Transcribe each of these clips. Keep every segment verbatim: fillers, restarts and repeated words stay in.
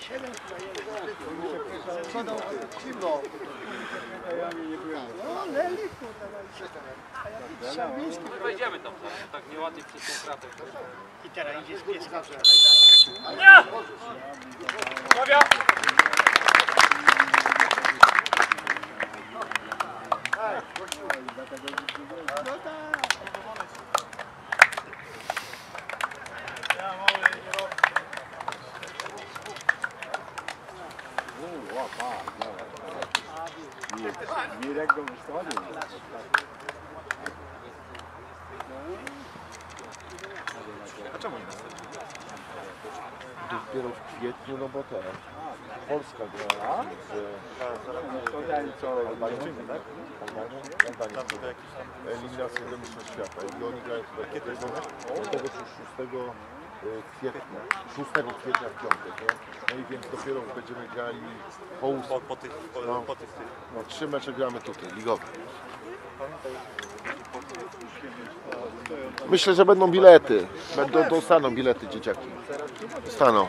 Zimno. No, Leli, My wejdziemy tam, tak nieładnie przez tą kratę. i teraz idzie z pieska. Nie! Sławia! No tak. Mirek go wystawił. A czemu nie następny? Dopiero w kwietniu, no bo teraz Polska grała z Albańczymi, tak? Eliminację do Mistrzostw Świata. I oni grają tutaj kiedy tego szóstego kwietnia, szóstego kwietnia w piątek, nie? No i więc dopiero będziemy grali po ósmym. Po tych, po, No. po tych, No, trzy mecze gramy tutaj, ligowe. Myślę, że będą bilety. Będą, dostaną bilety dzieciaki. Dostaną.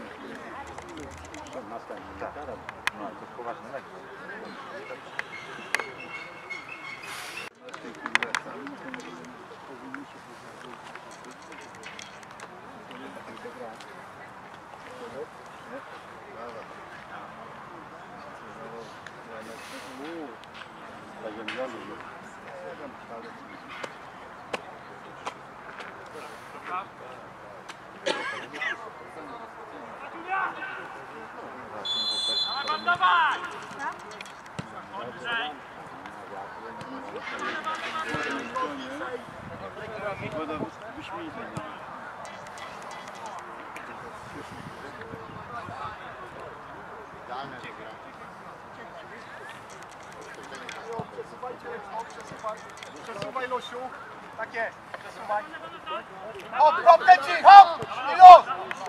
Przesuwaj, Losiu. Tak jest, przesuwaj. Hop, hop, leci, hop! I los!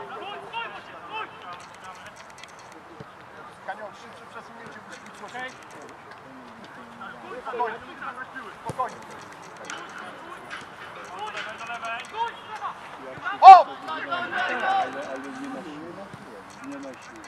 Kanio, szybsze przesunięcie musi być, Losiu. Spokojnie, spokojnie. Hop! Nie ma siły.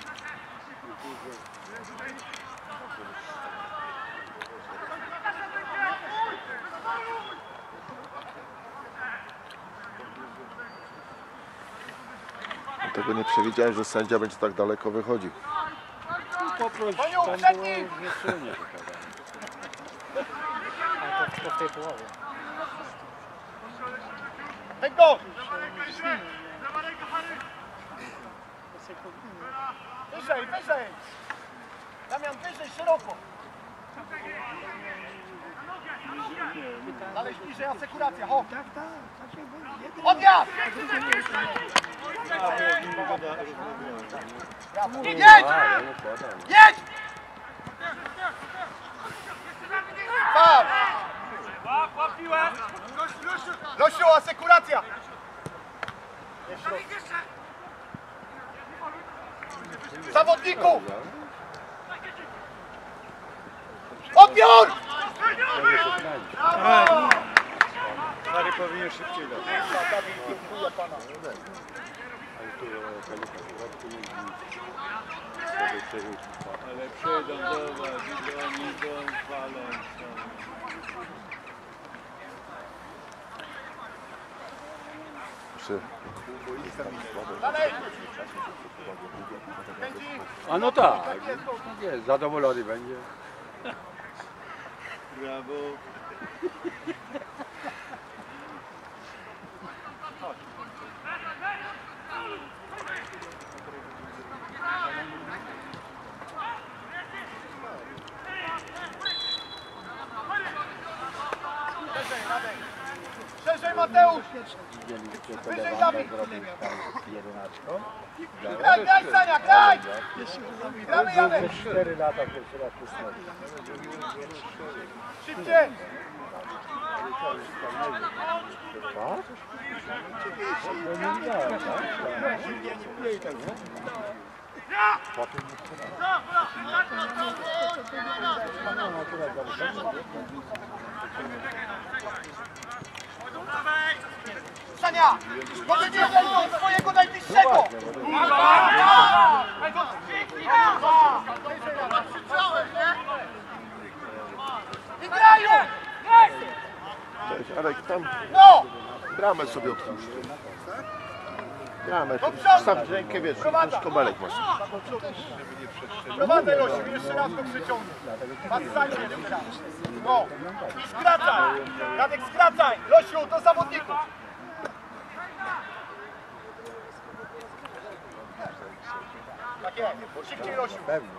Tego nie przewidziałem, że sędzia będzie tak daleko wychodził. Poproś, tam było znieczulnie. A to w tej połowie. Ten gol! Wyżej, wyżej! Damian, wyżej, szeroko! Dalej bliżej, asekuracja, hop! Tak, tak, tak się będzie. Odjazd! Jedź! Jedź! Faul! Losiu, asekuracja! Zawodniku! Odbiór! Stary powinien szybciej dać. Dziękuję pana. Ale przejdą do was, idą, idą, falą. Dalej! A no tak, jest, zadowolony będzie. Brawo. Szerzej, Mateusz! Wyżej, Dawid! Graj, graj, Sania, graj! Gramy, Janek! cztery lata pierwszy raz pusnęli. Szybciej! Sania! Może nie do swojego najbliższego! I grają! Cześć, Arek, tam No! bramę sobie otwórz. Bramę, Do przodu! staw rękę, wiesz, ten szkobelek masz. Prowadzę Losiu, jeszcze raz go przyciągnę. Passanie jeszcze raz. No. I skracaj. Radek, skracaj. Losiu, do zawodników. Tak jest. Szybciej Losiu.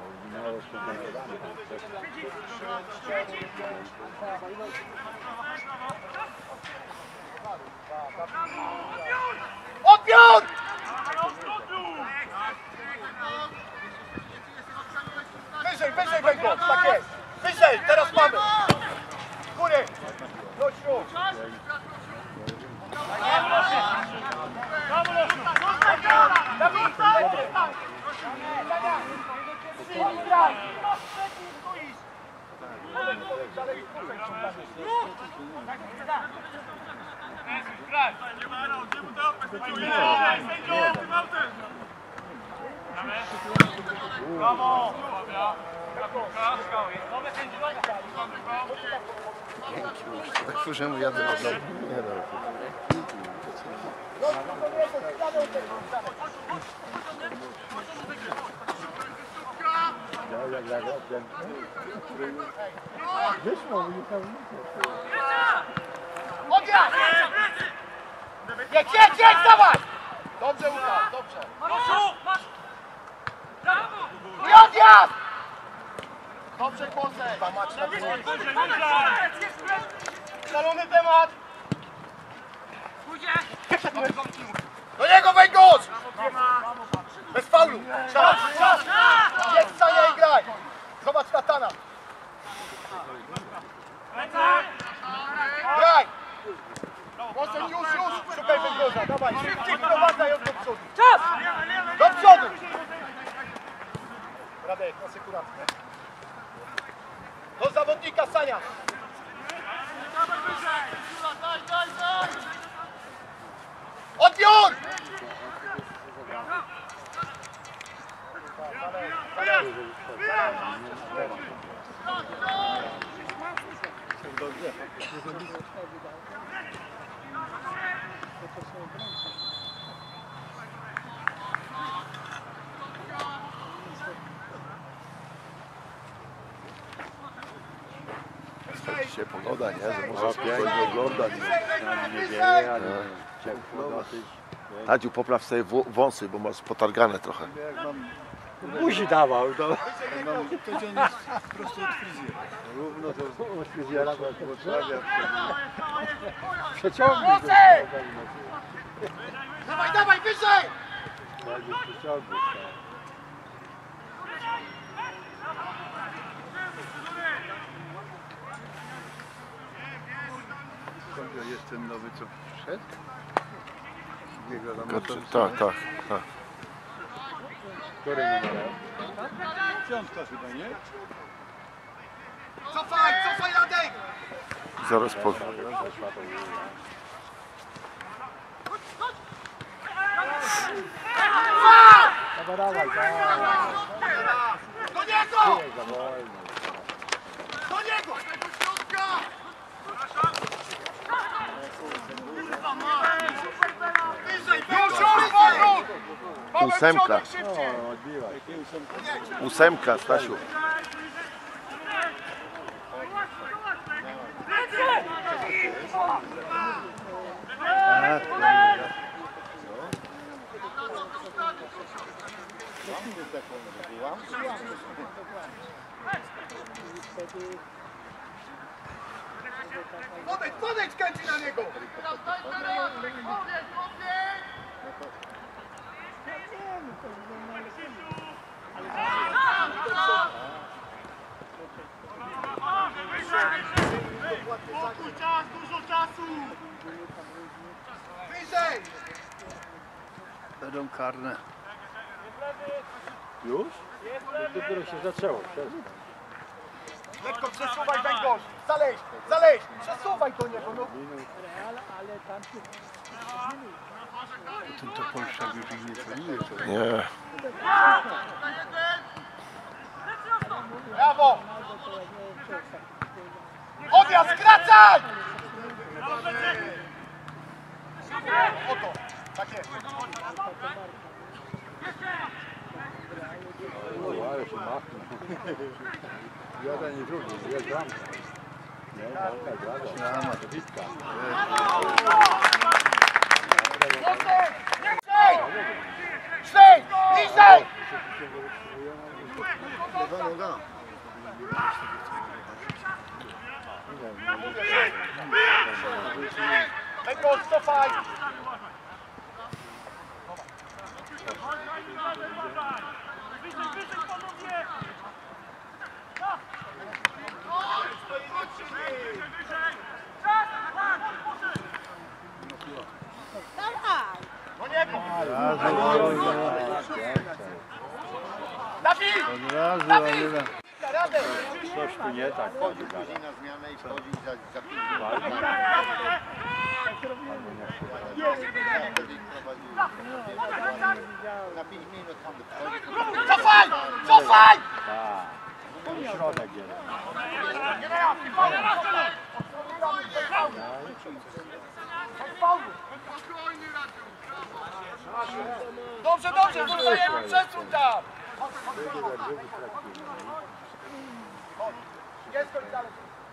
Odbiór! Wyżej, wyżej węgorz, tak jest. Wyżej, teraz mamy. Góry. Losiu. Brawo! Tak słyszę, jadę na dom. Nie no. Odjazd! Jedź, jedź, jedź, dawaj! Dobrze, Łukasz, dobrze. I odjazd! Dobrze, Kłosek. Szalony temat. Do niego węgorz! Bez faulu. Czas, czas. Jedź, Sania i graj. Zobacz Natana. Graj! Kłosek, już, już. Szukaj węgorza, dawaj. Szybciej wprowadzaj od do przodu. Czas! Do przodu! Radek, asekuratkę. Do zawodnika Sania. Odbiór! Dzisiaj pogoda, nie? Że można spokojnie oglądać. Tadziu, popraw sobie wło- wąsy, bo masz potargane trochę. Buzi dawał, to przeciągnij. Dawaj, dawaj, wyżej! Jest ten nowy, co wszedł? Biegł tam Kurczę, tak, tak, tak. Który numer? Piątka chyba, nie? Cofaj, cofaj, Radek! Zaraz powiem. Dawaj, dawaj, dawaj. Do niego! Za wolno. Do niego! Wyżej, wyżej! Ósemka. Szybciej! O, odbiłaj. Ósemka, Stasiu. Podejdź, podejdź, kręci na niego! Czas, dużo czasu! Wyżej! Będą karne. Już? Dopiero się zaczęło. Lekko przesuwaj węgorz! Zaleź, zaleź! Przesuwaj do niego! No. Ale, ale tam się... Ten to Polszak już ich nie trenuje. to- Nie. Brawo! Odjazd, skracaj! Oto, tak jest. Ale się machnął. Jada nie rzucił, jest bramka. Nie, bramka, brawo. Brama. To bitka. Szej! Szej! Niżej! Lewa noga. Węgorz, cofaj! No nie, Dawid! Od razu, ale na... Radę! Coś tu nie tak. Wchodzi później na zmianę i wchodzi za, za pięć minut. Na pięć minut tam wchodzi. Cofaj! Cofaj! Tak. To środek jeden. Dobrze, dobrze, dodajemy przestrun tam! Jest koń dalej.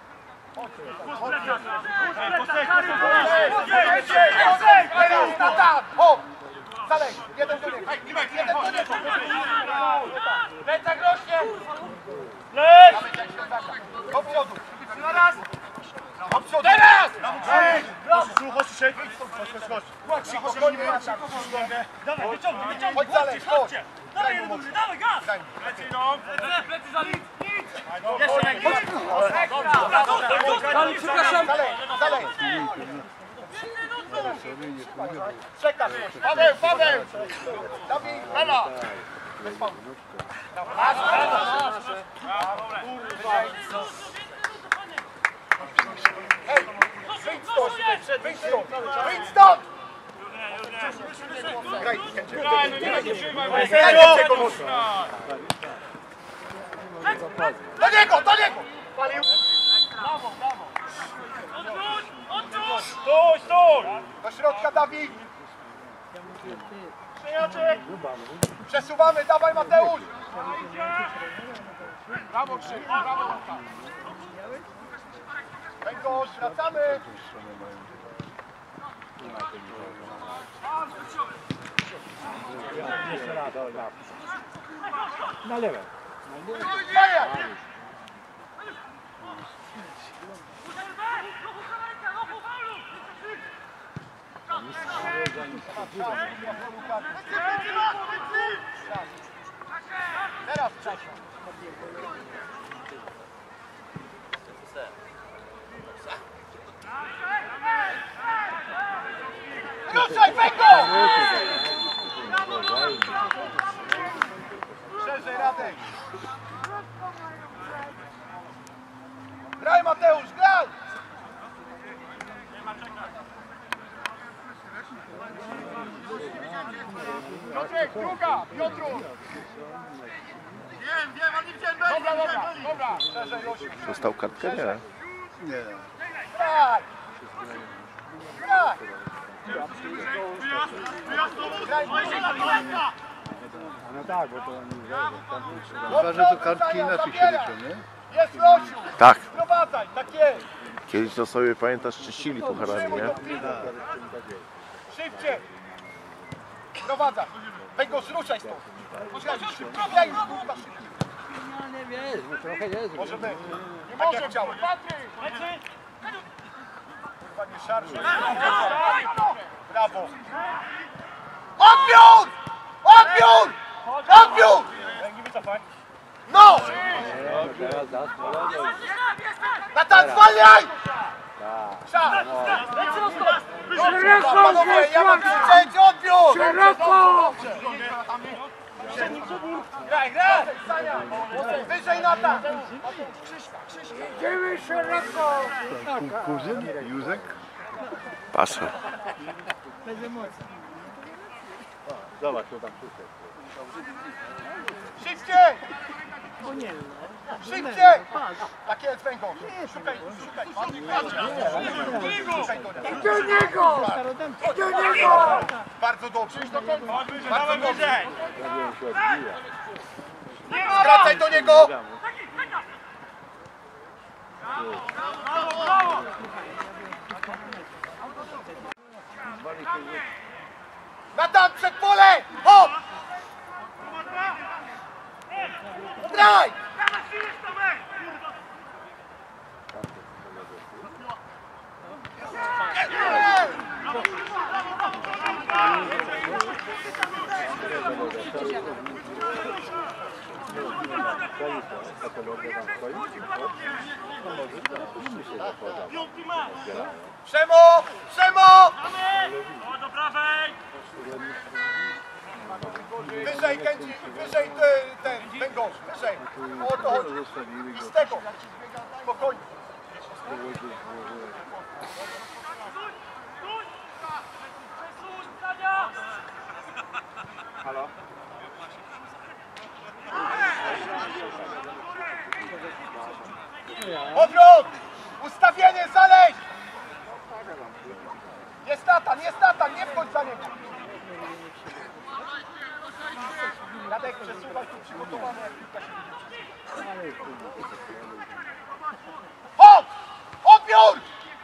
Teraz, Natan! Hop! Dalej, jeden do niego. Jeden do niego. Plecak rośnie! Leć! Do przodu. Do przodu. Teraz! Chodź, Krzysiek. Chodź, chodź, chodź. Spokojnie, dawaj, wyciągnij, wyciągnij. Chodź dalej, chodź. Dawaj, jeden duży, dawaj, gaz! Plecy idą. Plecy, plecy za nic, nic! Jeszcze jak chodź. Dobra, dobra, Dalej, przepraszam. Dalej, dalej. Czekam. Paweł, Paweł. Dawid, Bela. Bez faulu. Hej, wyjdź stąd, wyjdź stąd, wyjdź stąd! Graj, Graj, no nie nadużywaj, bo jest graj, tego! czego można. Do niego, do niego! Palił. Brawo, brawo! Odwróć, odwróć! Stój, stój! Do środka, Dawid. Przyjaciel! Przesuwamy, dawaj Mateusz! Brawo Krzyk, brawo! Węgorz, wracamy! Jeszcze raz, dobra. Na lewo. Dajaj! Teraz czas. Ruszaj, Węgorz! Szerzej, Radek! Graj, Mateusz, graj! Piotrek, druga! Piotru! Wiem, wiem, oni widziałem, dobra, dobra, dobra! Szerzej, Josiu! Dostał kartkę? Nie. Nie. Graj! Graj! Graj, No tak, bo to oni Chyba, że to kartki inaczej się liczą, nie? Jest Rosiu! Tak. Sprowadzaj, tak jest! Kiedyś to sobie, pamiętasz, czyścili pucharami, nie? Szybciej! Sprowadzaj! Węgorz, ruszaj stąd! Ja już szybko, ja już kurwa szybciej! No nie wiesz, bo trochę jest. Może być. Nie tak może chciałem. Kurwa, nie szarżuj. Brawo! Odbiór! Odbiór! Odbiór! Nie wycofaj. No! No, teraz zaspalony. Natan, zwalniaj! Tak. Szar! Dobrze, panowie, ja mam krzyczeć, odbiór! Szeroko! Graj, graj! Wyżej Natan! Idziemy szeroko! Ku- Kuzyn? Józek? Pasza. Zobacz, to tam przyszedł. Szybciej! Bo nie, Szybciej! Tak jest, węgorz. Szukaj, szukaj. do niego! Do niego! Bardzo dobrze. Bardzo dobrze. Prawie się odbija. Skracaj do niego. Natan, przed pole! Hop! Graj! Przemo! Przemo! O, do prawej! Wyżej, Kędzi, wyżej ten, ten węgorz, wyżej. O to chodzi. I z tego. Spokojnie. Halo? Powrót! Ustawienie, zaleź! Jest Natan, jest Natan, nie wchodź za niego. Radek, przesuwaj tu przygotowane, jak piłka się widzi. Hop! Odbiór!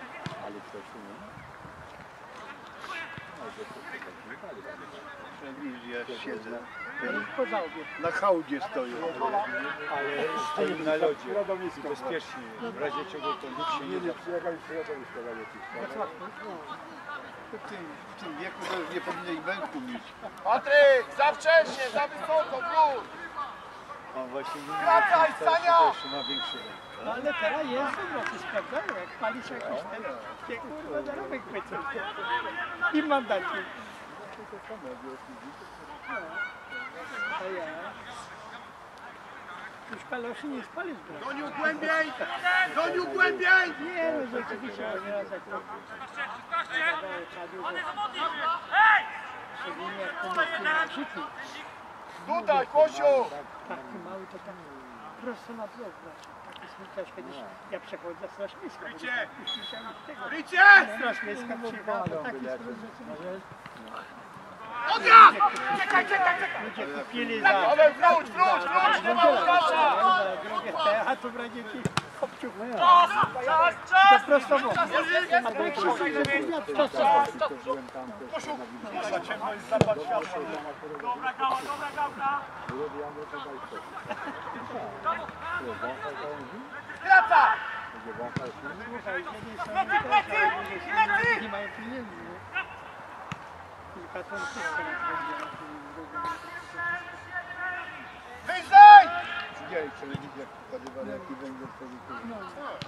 Ja siedzę. Na hałdzie stoję. Ale stoi na lodzie. Bezpiecznie. W razie czego to nikt się nie da. W tym, w tym wieku to już nie powinien wędku mieć. Patryk, za wcześnie, za wysoko, wróć! On właśnie nie Wracaj, Sania! jeszcze ma większy ręk. No ale teraz jest roki sprawdzają, jak palisz jakiś ten, nie kurwa zarobek pycą. I mandacie. A ja? Już kaloszy nie spalisz, bro. Doniu głębiej! Doniu głębiej! Nie, no rzeczywiście, nie raz jak to Ładny zawodnik! Hej! szczególnie jak to jest na życiu. Tutaj, Kosiu! Taki mały to tak prosto na blok właśnie. Taki smutkarz kiedyś, ja przechodzę Straż Miejska. Rycie! Już myślałem tego. Rycie! Straż Miejska przyjechała, to taki smut rzeczy. Ogra! Czekaj, czekaj, czekaj! Ludzie kupili za... Ale wróć, wróć, wróć, nie ma Łukasza! Drogie te, a tu będzie ci kopciuk. Czas! Czas! To Czas! prosto było. Albo jak się to co? Kosiu, kurwa, ciemno jest zapad światła. Dobra gała, dobra gałka! Skraca! Słuchaj, jedni są Lecy, lecy! Lecy! nie mają pieniędzy. nie? Kilka ton wszystko na Wyżej! Widziałeś telewizję, jak pokazywali, jaki węgiel produkują.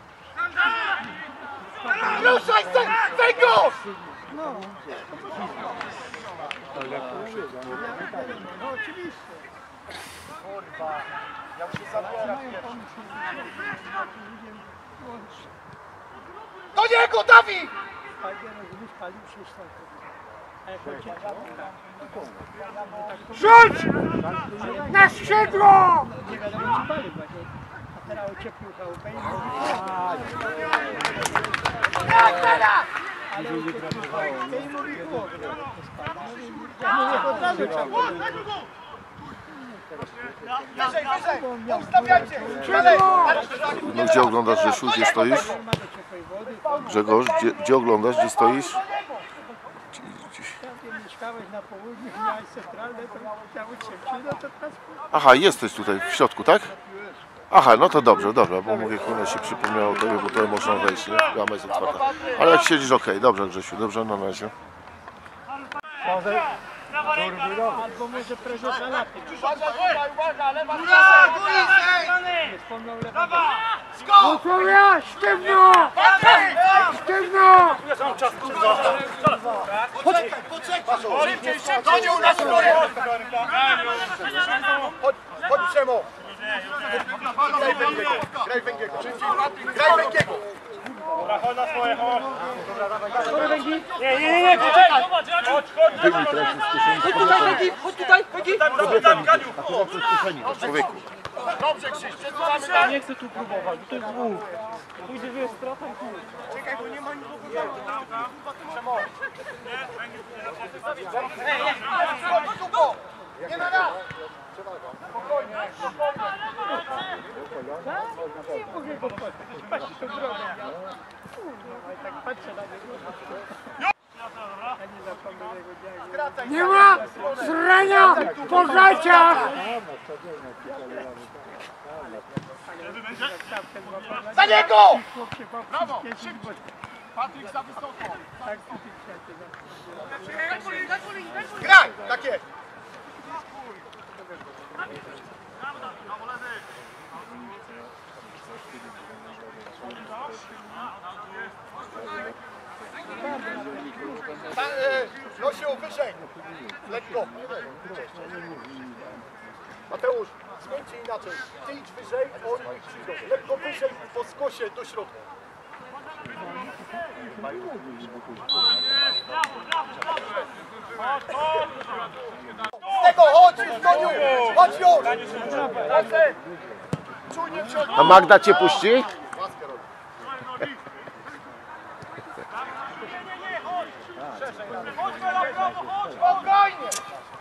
Ruszaj się! Węgorz! No. No oczywiście. Kurwa, ja muszę zabierać pierwszy. Do niego, Dawid! Fajnie, rozumiesz, palił się stąd. A jak ojciec Rzuć! Na skrzydło! nie wiadomo, czy palił właśnie. A teraz ocieplił chałupę i mówi, ale ocieplił chałupę i mówi, chłopie, to spadł. Ja mówię, od razu trzeba było. Wyżej, wyżej! Ustawiajcie! Dalej! No gdzie oglądasz, Grzesiu? Gdzie stoisz? Ma do ciepłej wody, Grzegorz, gdzie, gdzie oglądasz? Gdzie stoisz? tam gdzie mieszkałeś na południu, miałeś centralne, to chciałeś się przyda, to teraz Aha, jesteś tutaj w środku, tak? Aha, no to dobrze, dobra, bo mówię, kurwa się przypomniało tobie, bo tutaj można wejść, nie? Brama jest otwarta. Ale jak siedzisz, okej, dobrze Grzesiu, dobrze, na razie. Prawa ręka! albo może prezes Alapy. Uwaga, uwaga, uwaga, lewa Góra! strona! Góra! Wspomniał Prawa! lewa. Skok! Ja, sztywno! Patryk! Sztywno! Poczekaj, poczekaj! Szybciej, szybciej! Doniu, na skórę! Chodź, chodź Przemo! Graj Węgiego, graj Węgiego, szybciej! Graj Węgiego! Nie, nie, nie, nie, poczekaj! Wyjmij ręce z kieszeni. Chodź tutaj, Wegi, chodź tutaj, Wegi. Tam, Ganiu. Człowieku. Dobrze, Krzyś, przesuwamy Ja nie chcę tu próbować, bo to jest dwóch. Pójdzie, wiesz, strata i pół. Czekaj, bo nie ma nikogo. Nie na raz! Spokojnie, spokojnie. Nie mogę go patrzeć, patrzeć tą drogę. Kurwa, ale tak patrzę na niego. Ja nie zapomnę jego działa. Skracaj, Nie ma zrania po gaciach! za niego! Brawo! Patryk za wysoko. Tak, Graj! Tak jest! Ta, e, Nosił wyżej. Lekko. Mateusz, zmieńcie inaczej. Ty idź wyżej, oni niech przyjdą. Lekko wyżej po skosie do środka. Z tego chodź już, Doniu! Chodź już! Czujnie w środku. A Magda cię puści? Maskę robi. Spokojnie!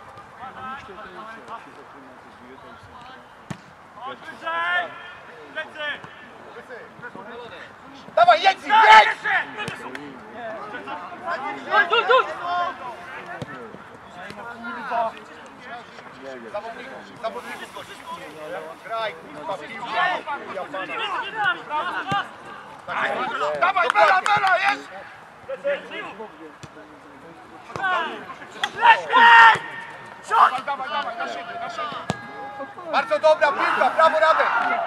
Dawaj, jedź! Jedź! Tuj, tuj. Zawodników, zawodników gości. Graj, kurwa, piłkę. Ja pana. Dawaj, Bela, Bela, jest! Dawaj, dawaj, dawaj, na siebie, na siebie. Bardzo dobra piłka, brawo Radek.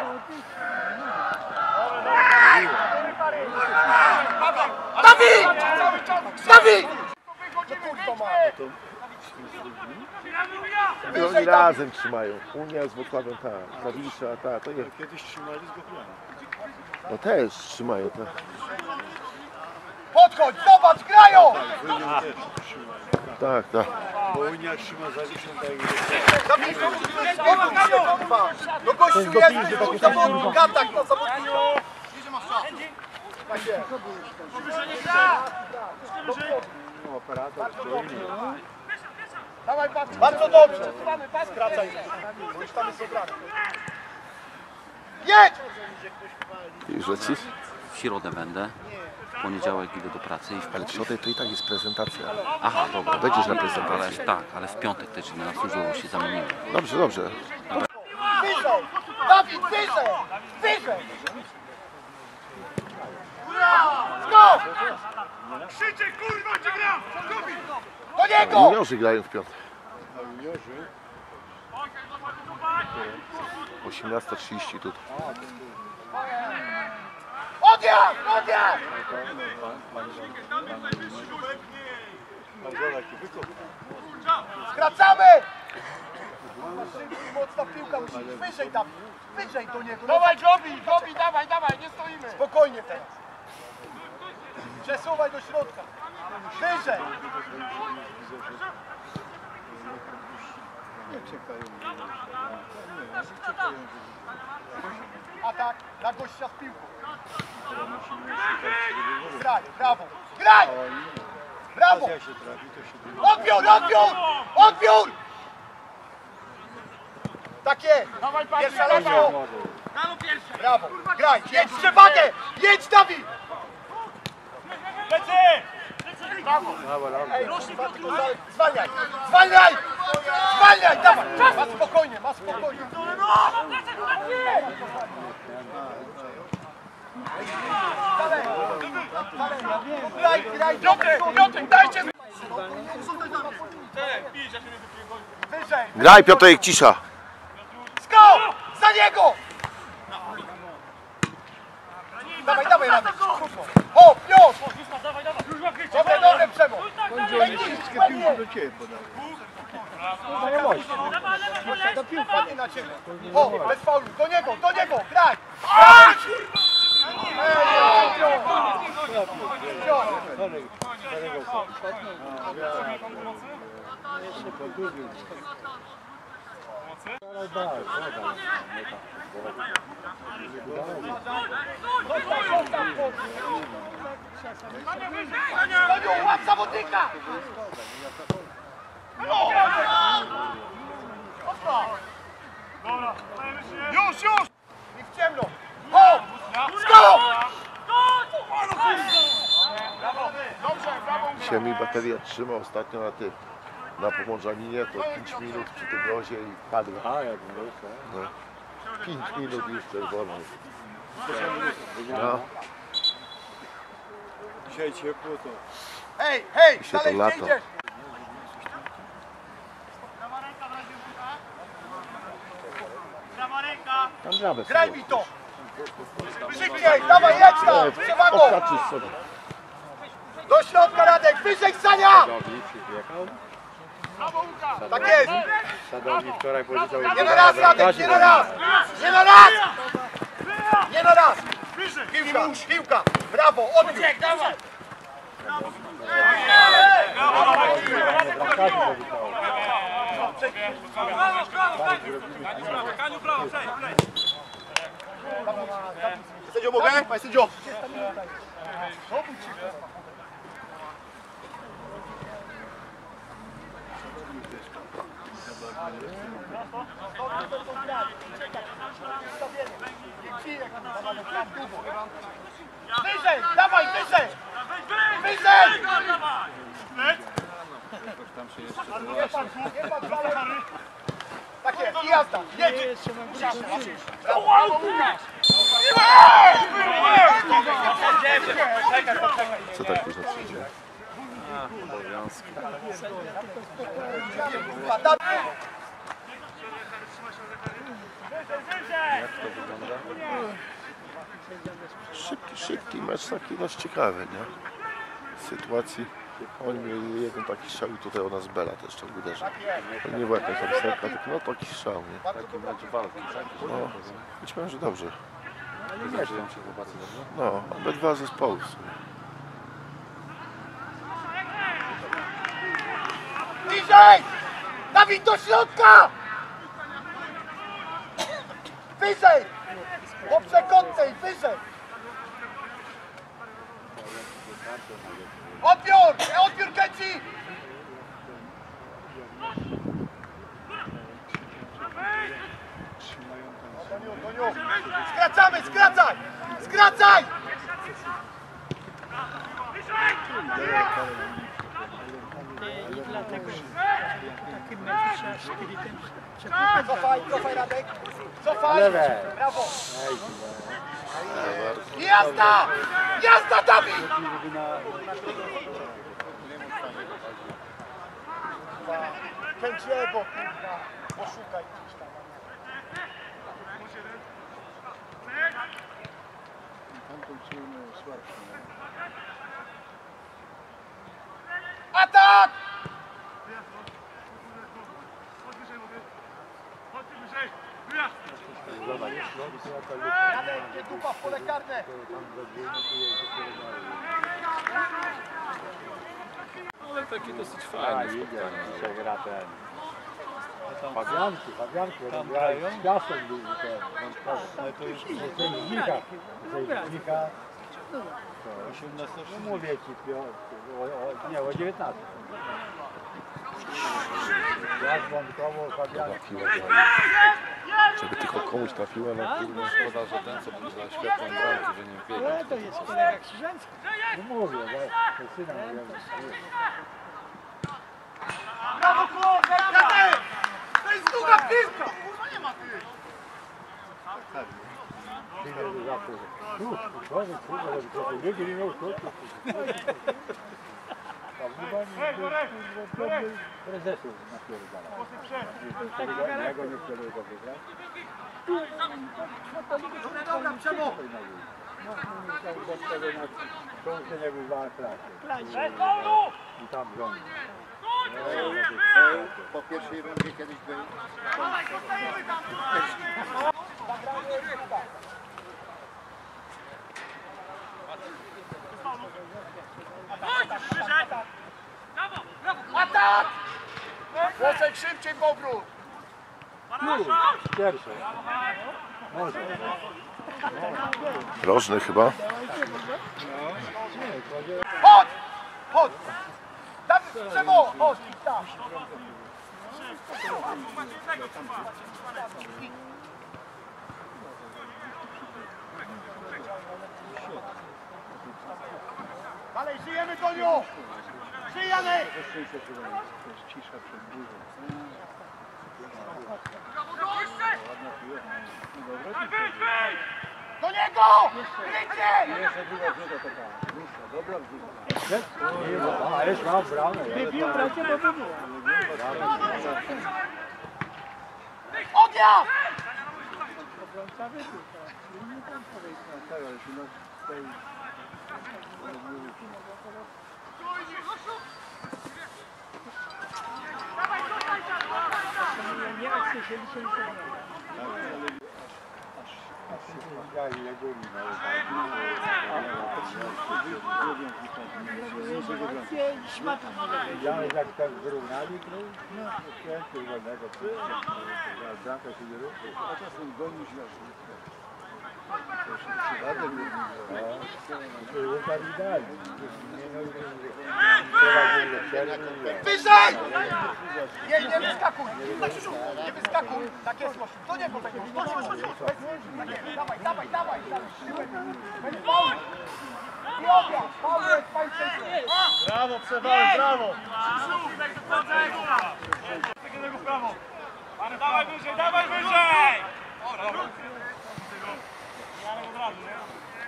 Dawid! Dawid! No kurwa ma. Oni razem trzymają. Unia z Wrocławiem, tak. Zawisza, tak. To jest. Kiedyś trzymali z Gopianem. No też trzymają, tak. Podchodź, zobacz, grają! Unia też trzymali. Tak, tak. Bo Unia trzyma Zawiszą tak jak Dawid, kurwa. No gościu jest, tu zawodnik, atak na zawodnika. Tak jest. no, operator stoi. Dawaj, patrz. Bardzo dobrze. Skracaj. Bo już tam jest obrany. Jedź! Już lecisz? W środę będę, w poniedziałek idę do pracy i w Ale w środę to i tak jest prezentacja. Aha, dobra. Będziesz na Ale prezentacji. tak, ale w piątek też idę na służbę, bo się zamieniłem. Dobrze, dobrze. Wyżej! Dawid, wyżej! Wyżej! Skok! Krzyczę, kurwa, cię gram! Do niego! Juniorzy grają w piątek. A juniorzy? osiemnasta trzydzieści tutaj. Odjazd! Odjazd! A zobacz, wykop. Skracamy! Mocna piłka musi być wyżej, Dawid. Wyżej do niego. Dawaj, Gobi, Gobi, dawaj, dawaj, nie stoimy. Spokojnie teraz. Przesuwaj do środka. Wyżej. Nie czekają. Atak na gościa z piłką. Graj, brawo. Graj! Brawo! Jak się trafi, to się wyjdzie. Odbiór, odbiór! Odbiór! Tak jest! Pierwsza lewa! Brawo! Graj! Jedź przewagę! Jedź, Dawid! Ej, kurwa, tylko za- zwalniaj! Zwalniaj! Zwalniaj! Dawaj! Ma spokojnie, ma spokojnie! Graj, graj! Piotrek, Piotrek, dajcie! Wyżej! Graj, Piotrek, cisza. Skok! Za niego! Dawaj, dawaj, Radek! O, Piotr! Dobre, dobre, Przemo! Piłkę do ciebie podał. Padnie na ciebie! O, bez faulu! Do niego, do niego! Graj! Ej, Piotr! Koniu, łap zawodnika! Już, już! I w ciemno! O! Skok! Dzisiaj mi bateria trzyma ostatnio na tych, na Pomorzaninie, to pięć minut przy tym rozie i padła. A, jak mówisz, No. pięć minut już czerwona. No. dzisiaj ciepło to. Hej, hej! Dzisiaj to Dalej, lato. gdzie idziesz? Tam żabę Graj mi to! Szybciej, dawaj, jedź tam! Przewagą! Obsaczysz sobie. Do środka, Radek! Wyżej, Sania! Sadownik przyjechał. Tak jest! Sadownik wczoraj powiedział, Nie na raz, Radek, nie na raz! Nie na raz! Nie na raz! Piłka, piłka! Brawo, odbiór! Kaniu, brawo, przejdź, przejdź. Sędzio, mogę? Panie sędzio! Wyżej, dawaj, wyżej! Wyżej! Tak jest, i jazda, jedź! Brawo, Co tak późno przyjdzie? Szybki, szybki mecz, taki dość ciekawy, nie? W sytuacji, oni mieli jeden taki strzał i tutaj u nas Bela też tam uderzył. To nie była jakaś tam serka, tylko no taki strzał, nie? taki mecz walki, tak? No, myślałem, że dobrze. Nie żyją się chłopacy dobrze. No, obydwa zespoły w sumie. Bliżej! Dawid, do środka! Wyżej! Po przekątnej, wyżej! Odbiór! Odbiór kręci! Skracamy, skracaj! Skracaj! I dlatego w takim meczu trzeba szpilitem przepukać. Cofaj, cofaj, Radek! Cofaj! Brawo! Jazda! Jazda, Dawid! Kręć lewo, kurwa! Poszukaj gdzieś tam. Atak! Janek, nie dupa w pole karne! Ale taki dosyć fajny spotkanie. Dzisiaj gra ten. Fabianki, Fabianki, tam grają. Z piasem był ten. Ale to już ten znika. Znika. No mówię ci, o, o, nie, o dziewiętnastym. Jak wątkowo Fabianki. Żeby tylko komuś trafiła na kurwa. Szkoda, że ten, co był za światłem bramki, że nie biegł. Ale to jest kolega Krzyżański. No mówię, to syna mówię. Brawo, kurwa! Janek! To jest długa piłka! Kurwa, nie ma ty! Prezesów napierdala. Ja go nie chcę go wygrać. Dobra, Przemo! To się nie bywa klasy. I tam rządzi. Po pierwszej rundzie kiedyś był. Atak! Włosek szybciej w obrót! Pierwsze. Może. Rożny chyba. Chodź! Chodź! Dawid, Przemo! Chodź! Tam! Dalej, żyjemy, Toniu! Żyjemy! Cisza przed burzą. Do niego! Krycie! Jeszcze druga wrzuta taka. Dłuższa, dobra wrzuta. Ależ mam bramę. Wybił bracie, bo to było. Ognia! Obrońca wybił. Nie tam powiedział. Nie akcje się dzisiaj Ja i Jaguni. akcje i szmata nie Ja jak tak wyrównali, to no, pięknie wolnego. Bramka się nie ruszy, a czasem goni źle. Wyżej! Nie, nie wyskakuj! Tak, Krzysiu, nie wyskakuj! Tak jest, Gosiu. Do niego wejdziesz. Chodź, chodź, chodź. Tak jest, dawaj, dawaj, dawaj. Będzie faul. I ognia. Faul jest, faul jest. Brawo, przewałem, brawo! Takiego w prawo! Dawaj wyżej, dawaj wyżej! Dobra. Janek od razu, nie?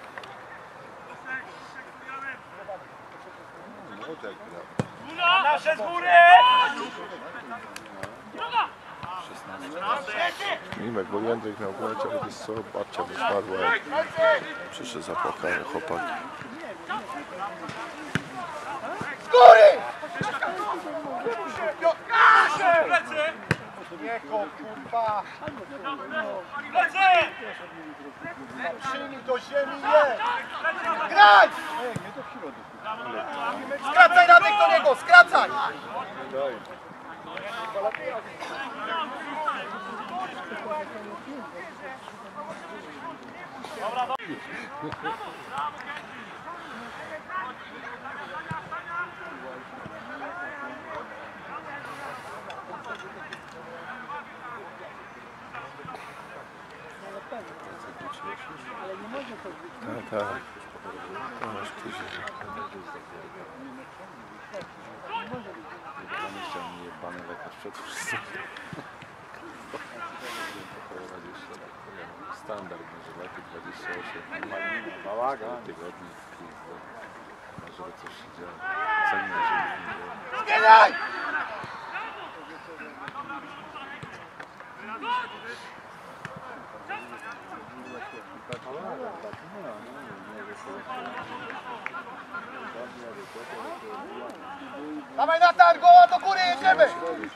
Nasze z góry! Mimek, bo Jędrek miał grać, ale wiesz co, babcia mu spadła. Przyszedł zapłakany chłopak. Z góry! Plecy! Nie go, kurwa! Plecy! Przyjmij do ziemi, nie! Grać! Skracaj Radek do niego, skracaj! ale nie może to być. Tak, tak. To masz tydzień. Jebany lekarz przed wszystkim. Standard może lepiej dwadzieścia osiem. Bałagan. Tygodni. Żeby coś się działo. Zanim się nie dzieje. Zmieniaj! Dawaj Natan, goła do góry, jedziemy!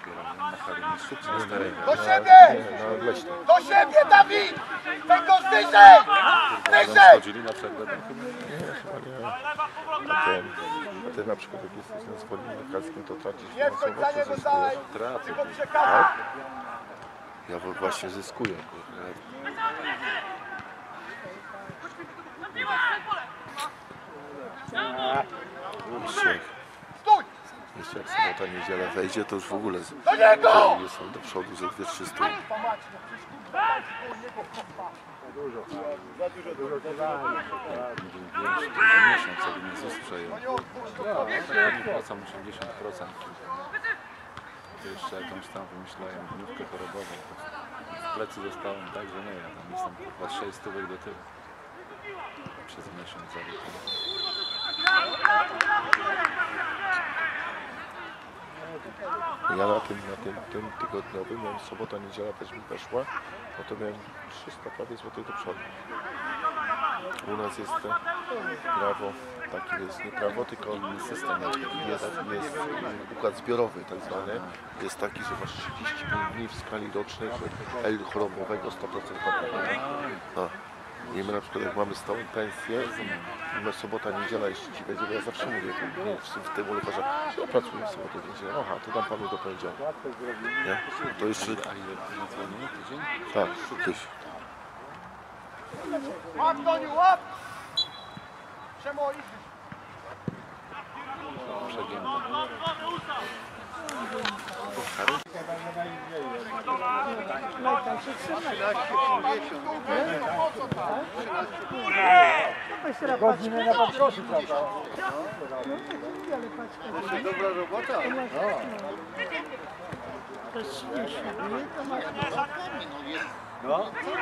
Do siebie! No, leśny. Do siebie, Dawid! Tego wyżej! Wyżej! Chodzili na przerwę. Nie, chyba nie. A ten, a ty na przykład jak jesteś na zwolnieniu lekarskim, to tracisz Nie w końca nie finansowo, dostałeś! czy Tracę. Tylko przekazać! ja wo- właśnie zyskuję. kurde. Jeszcze, Stój! jeszcze jak sobota, niedziela wejdzie, to już w ogóle z- Do niego! nie są do przodu ze dwie, trzy stół. Pomacz, no przecież kurwa, do niego kurwa! Dużo. Za dużo tyranii. Miesiąc, jak mnie Z U S przejął. No nie odpuść, to Ja płacam osiemdziesiąt procent. To jeszcze jakąś tam wymyślają dniówkę chorobową. W plecy dostałem tak, że nie wiem, tam jestem chyba sześć stówek do tyłu. Przez miesiąc zaliczony. Ja na tym, na tym, tym tygodniowym, miałem sobota, niedziela też mi weszła, no to miałem trzysta prawie złotych do przodu. U nas jest te prawo, taki jest nie prawo, tylko system, jest, jest układ zbiorowy tak zwany. Jest taki, że masz trzydzieści pięć dni w skali rocznej L chorobowego sto procent. No. I my na przykład jak mamy stałą pensję, mamy sobota, niedziela, jeśli ci będzie, bo ja zawsze mówię nie, w, w tym lekarza, ja pracuję w sobotę, niedzielę, aha, to dam panu do poniedziałku. Nie? To jeszcze... A ile na dzwonię? Tydzień? Tak, tyś. Łap, Toniu, łap! Przemo, idź. Przegięte. Godzinę na patrosy, prawda? Dobra robota. To jest trzydzieści, nie? To masz... No.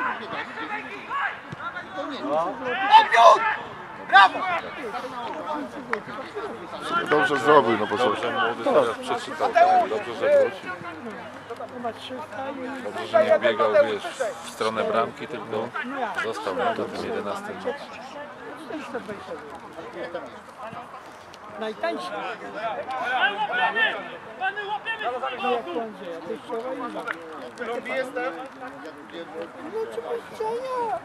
Odbiór! Brawo! Dobrze zrobił, no bo są... Dobrze młody teraz przeczytał, tak? Dobrze, że wrócił. To ma trzysta i... Dobrze, że nie biegał, wiesz, w stronę bramki, tylko został na tym jedenastym. czterysta dwadzieścia. Najtańszy. No jak to Andrzeja, to jest wczoraj i Robi jestem. no oczywiście ja.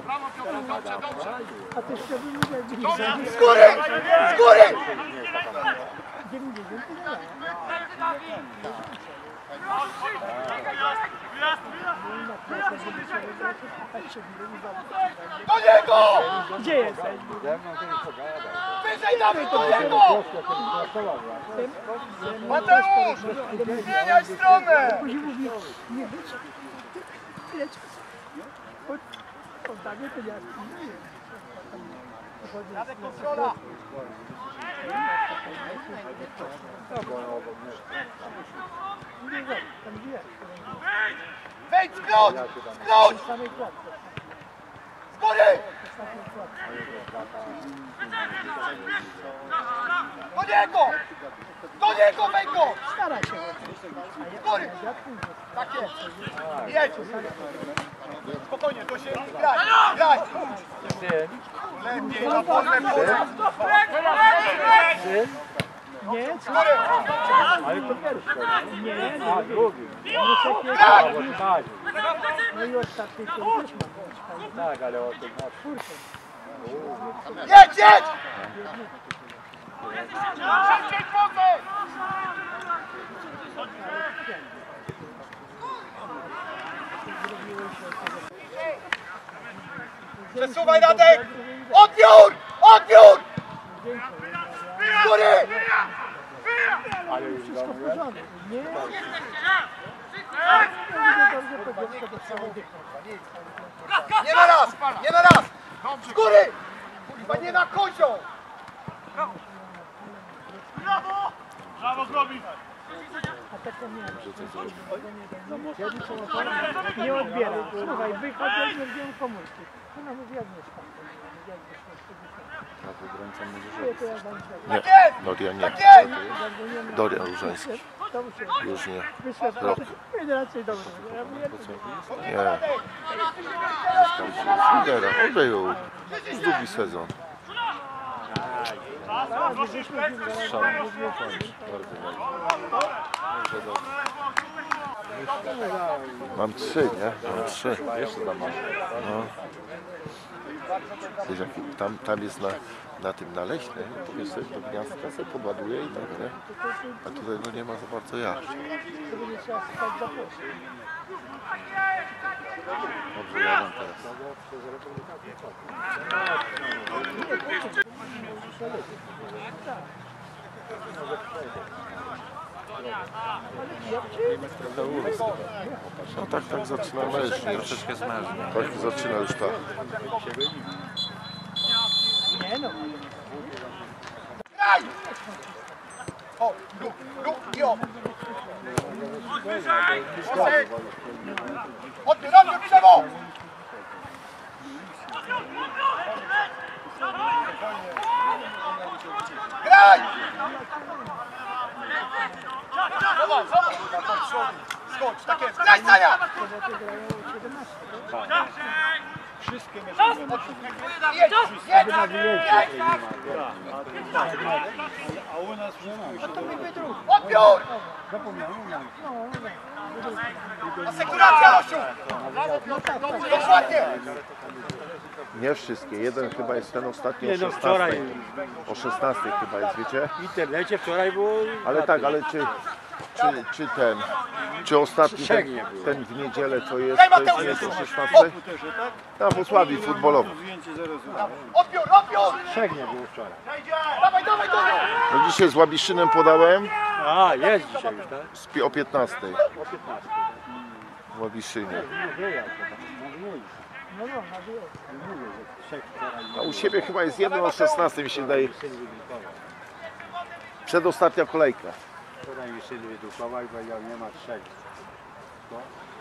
A ty jeszcze bym nie widział. Z góry! Z góry! dziewięćdziesiąt nie. Do niego! Gdzie jesteś? Wyżej damy do niego! Mateusz! Zmieniaj stronę! Później mówi, nie być. Tyle czasu. Oddamy to ja. Radek, kontrola! Tam gdzie? Wejdź, skróć! Skróć! W samej klatce. Z góry! Do niego! Do niego, wejdź go! Stara się. Z góry! Tak jest! Jedź! Spokojnie, to się graj! Graj! Lepiej, na wolne pole! Nie, co? Z góry! Ale to pierwszy. Nie, nie. A drugi. Graj! Tak, No i ostatni to też ma. tak, ale o tym masz. Czwórkę. Jedź, jedź! Szybciej kwoty! Przesuwaj, Radek! Odbiór! Odbiór! Z góry! Ale już Wszystko w domu porządku. Nie. Nie dobrze to dziecko do całego. Nie na raz! Nie na raz! Z góry! Kurwa, nie na kozioł! A tak to nie. Nie odbiera. Słuchaj, wychodzę i nie wziąłem komórki. Ona mówi, jak nie spam. Tak, obrońca mówi, Czuję to jak będzie. Nie, Tak jest! Doria nie. Tak jest! Doria Różański. To muszę. Już nie. Myślę, Rok. że będzie raczej dobrze. Ja mówię, Nie. Lidera, on wyjął. Już drugi sezon. strzał. Bardzo ważny. Dobrze, dobrze. Mam trzy, nie? Mam trzy. Jeszcze tam masz. No. Wiesz, jak tam, tam jest na, na tym na Leśnej, no to wiesz, sobie do gniazdka sobie podładuje i tak, nie? A tutaj no nie ma za bardzo jak. to będzie trzeba spać za proszę. Dobrze, jadą teraz. No tak, tak zaczyna mężnie. Troszeczkę zmężny. Tak zaczyna już tak. Nie no. Graj! O, rób, rób i o! Odbiór, odbiór, Przemo! Graj! Zobacz, zobacz! Skocz, tak jest! Graj, Stania! Wszystkie mecze. Jedź, jedź, jedź! A u nas wszystko już Odbiór! zapomniałem. Asekuracja, Losiu! Dokładnie! Nie wszystkie, jeden chyba jest ten ostatni o Nie no, szesnastej. wczoraj O szesnastej chyba jest, wiecie? w internecie wczoraj było... Ale tak, ale czy, czy, czy ten, czy ostatni Trzech ten, nie było. ten w niedzielę to jest, to jest nie jest o szesnastej? Tam w Włocławii futbolowo. Odbiór, odbiór! Trzech nie było wczoraj. Dawaj, dawaj, dawaj! No dzisiaj z Łabiszynem podałem A, jest dzisiaj już, tak? z pi- o piętnastej O piętnastej. w Łabiszynie. No wie jak to tak, no wie. No no, no wie. Mówię, że trzech wczoraj. A u siebie chyba jest jeden o szesnastej mi się wydaje. Syn wydrukował. Przedostatnia kolejka. Wczoraj mi syn wydrukował i powiedział, nie ma trzech. No,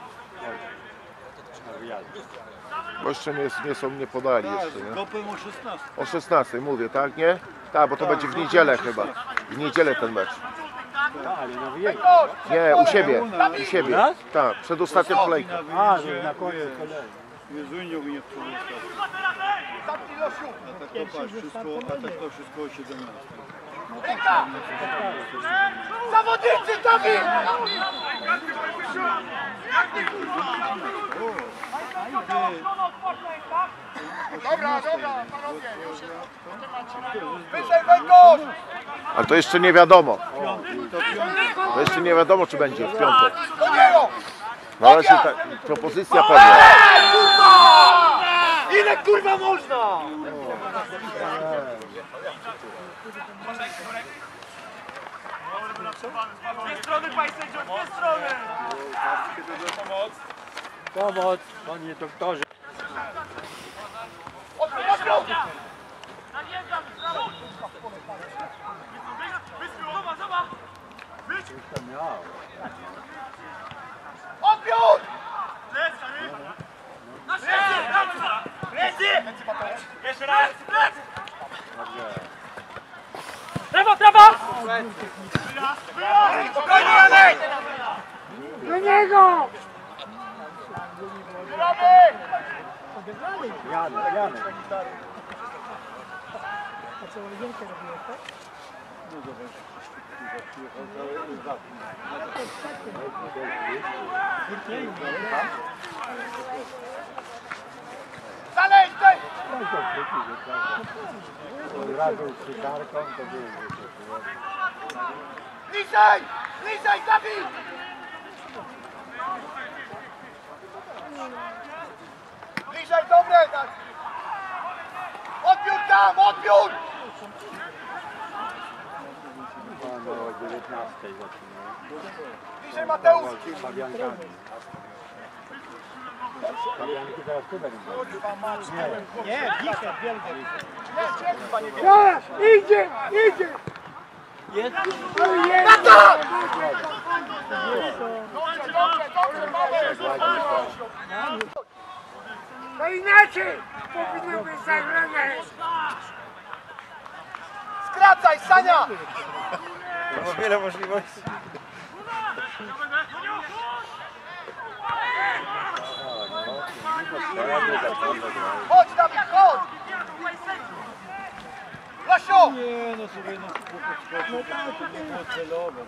na wyjazd. Bo jeszcze nie, nie są, nie podali jeszcze, nie? Kopem o szesnastej. O szesnastej mówię, tak, nie? Tak, bo to będzie w niedzielę chyba. W niedzielę ten mecz. No, ale na wyjeździe. Nie, u siebie, u siebie. nas? Tak, przedostatnia kolejka. A, no na końcu kolejny. Jezunią mnie wczoraj. Zamknij Losiu! A tak to patrz, wszystko, a tak to wszystko o siedemnastej. Ręka! Zawodnicy, Dawid! Dobra, dobra, panowie, już jest. Wyżej, Wojtkosz! Ale to jeszcze nie wiadomo. To jeszcze nie wiadomo, czy będzie w piątek. Do niego! Na razie ta propozycja padła. Kurwa! Ile kurwa można? Dwie strony, panie sędzio, dwie strony! Pomoc. Pomoc, panie doktorze. Odbiór, odbiór! Zobacz, zobacz! To miał. Odbiór! Na Lecy! Jeszcze raz! Lecy! Prawo, prawo! Spokojnie, Janek! Do niego! Gramy! Janek, Janek. A co, łazienkę robiłeś, tak? Dalej, dalej! Od razu z cygarką to było. Niżej! Niżej, Dawid! Niżej, dobre! Odbiór tam, odbiór! Ono o dziewiętnastej zaczynało. Niżej, Mateusz! Z Fabiankami. Fabianki teraz tu będą. Nie, dzisiaj, wielkie. Dobra, Idzie, idzie! na to! Dobrze, dobrze, dobrze, mamy! To inaczej powinno być zagrane. Skracaj, Sania! Ma wiele możliwości. Chodź, Dawid, chodź! Lasiu! Nie, no sobie no podskoczył, to nie było celowe.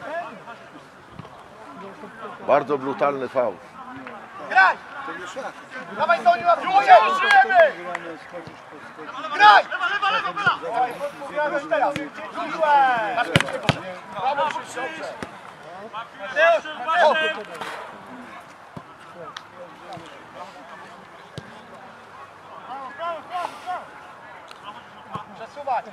Bardzo brutalny faul. Graj! Dawaj, Toniu, atakujemy! Gramy, schodzisz, podskoczysz. Graj! Dawaj, podpowiadaj teraz! Rzuciłem! Brawo, wszyscy, dobrze! O! Przesuwać!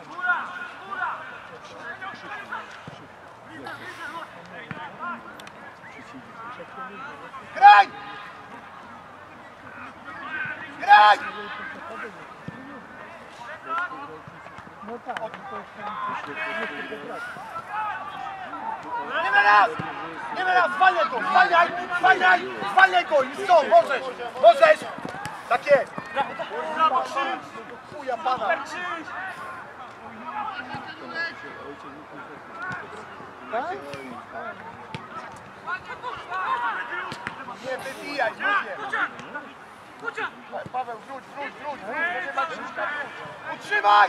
Graj! Graj! No tak, to jest tam... Nie ma raz! Nie ma raz! Zwalniaj go! Zwalniaj! Zwalniaj! Zwalniaj go! I co? Możesz! Możesz! Tak jest! Brawo, krzyż! Chuja pana! Krzyż! Nie wybijaj, mówię! Paweł, wróć, wróć, wróć! wróć. Nie ma Krzyśka, wróć. Utrzymaj!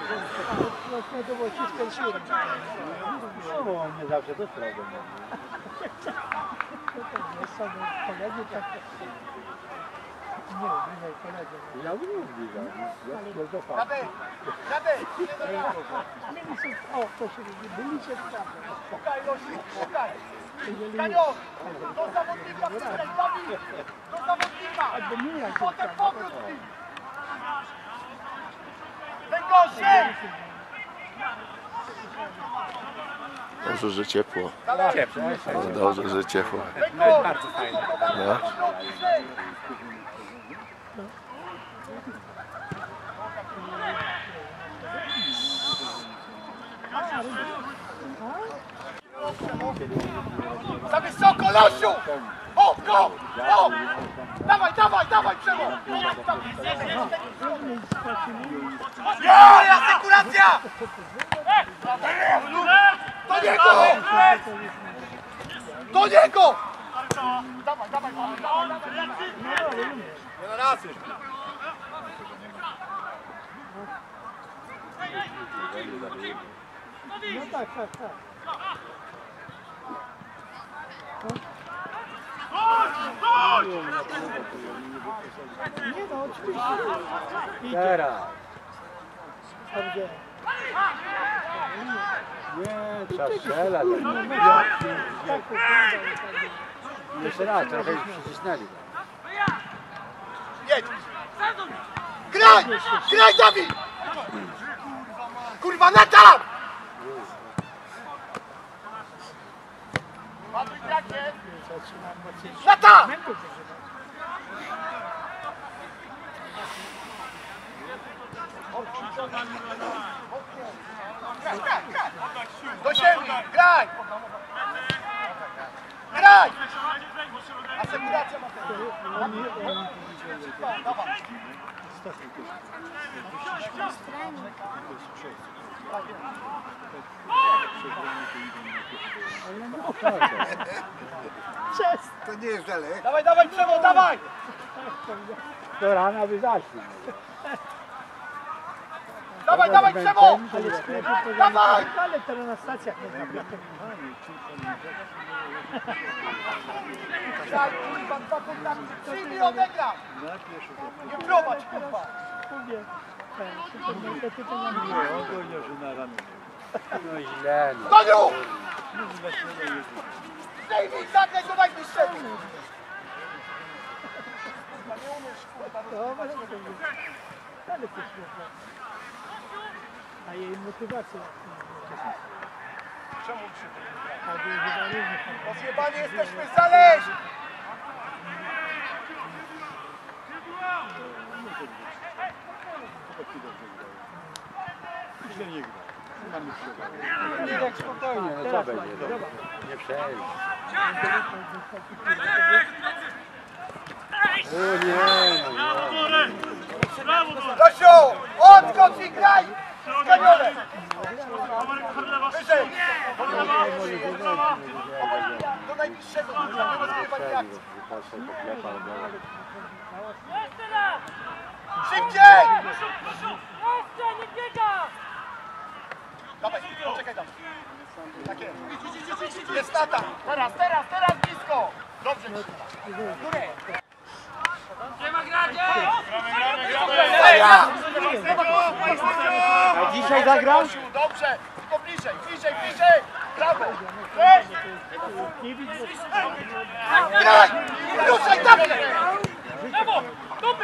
No to było ci skręciłem. No, bo on nie zawsze to sprawdzą. Nie są koledzy tak. Nie, nie koledzy. Ja bym nie zbliżał. Ja tylko zapał. Radek, Radek, Mieli się, o, to się byli się tam. szukaj Losiu, szukaj. Kanion, do zawodnika, wciskaj, Dawid, do zawodnika. Albo nie jak Potem powrót z nim. Węgorze! Dobrze, że ciepło. Ciepło. No dobrze, że ciepło. Węgorze! Bardzo fajnie. No. Za wysoko, Losiu! O, go! O! Dawaj, dawaj, dawaj, Przemo! Ja, asekuracja! Do niego! Do niego! Dawaj, dawaj, dawaj, dawaj, dawaj. Nie na razy. No tak, tak, tak. Nie no, oczywiście. Teraz. Dobrze. Nie, trzeba strzelać. Tak, Jeszcze raz, trochę już przycisnęli. Jedź! Graj! Graj, Dawid! Kurwa, na tam! Patryk, jakie? Na tam! Graj, graj, graj! Do ziemi, graj! Graj! Asekuracja ma Dawaj. To nie jest dalej. Dawaj, dawaj, Przemo, dawaj! Do rana by zaszli. Dawaj, dawaj, Przemo! ale sklepy to Dawaj! ale teraz na stacjach nie ma. Graj, kurwa, dwa kontakty, przyjmij, odegram! Nie prowadź, kurwa! Mówię, ten supermarkety to nam nie. Ogólnie, że na ramię. No źle. No. Doniu! Zdejmij, zagraj do najbliższego! Nie umiesz, kurwa, Dobra, to będzie. Ale to świetne. A jej motywacja. Czemu krzyczy? A jej chyba również. Rozjebani jesteśmy zależni! Źle nie gra. Mamy przewagę. Nie tak spokojnie, no co będzie? Nie przejść. O nie, no nie. Losiu! Odskocz i graj! Z kanionem! Wyżej! Do najbliższego, kurwa, nie rozgrywać akcji! Szybciej! Dawaj, poczekaj tam. Tak jest. Jest Nata. Teraz, teraz, teraz blisko. Dobrze. Górę. Nie ma gradzie! A dzisiaj zagram? Dobrze. Tylko bliżej, bliżej, bliżej. Brawo. Graj! Ruszaj, dawaj! Lewo! Dobry!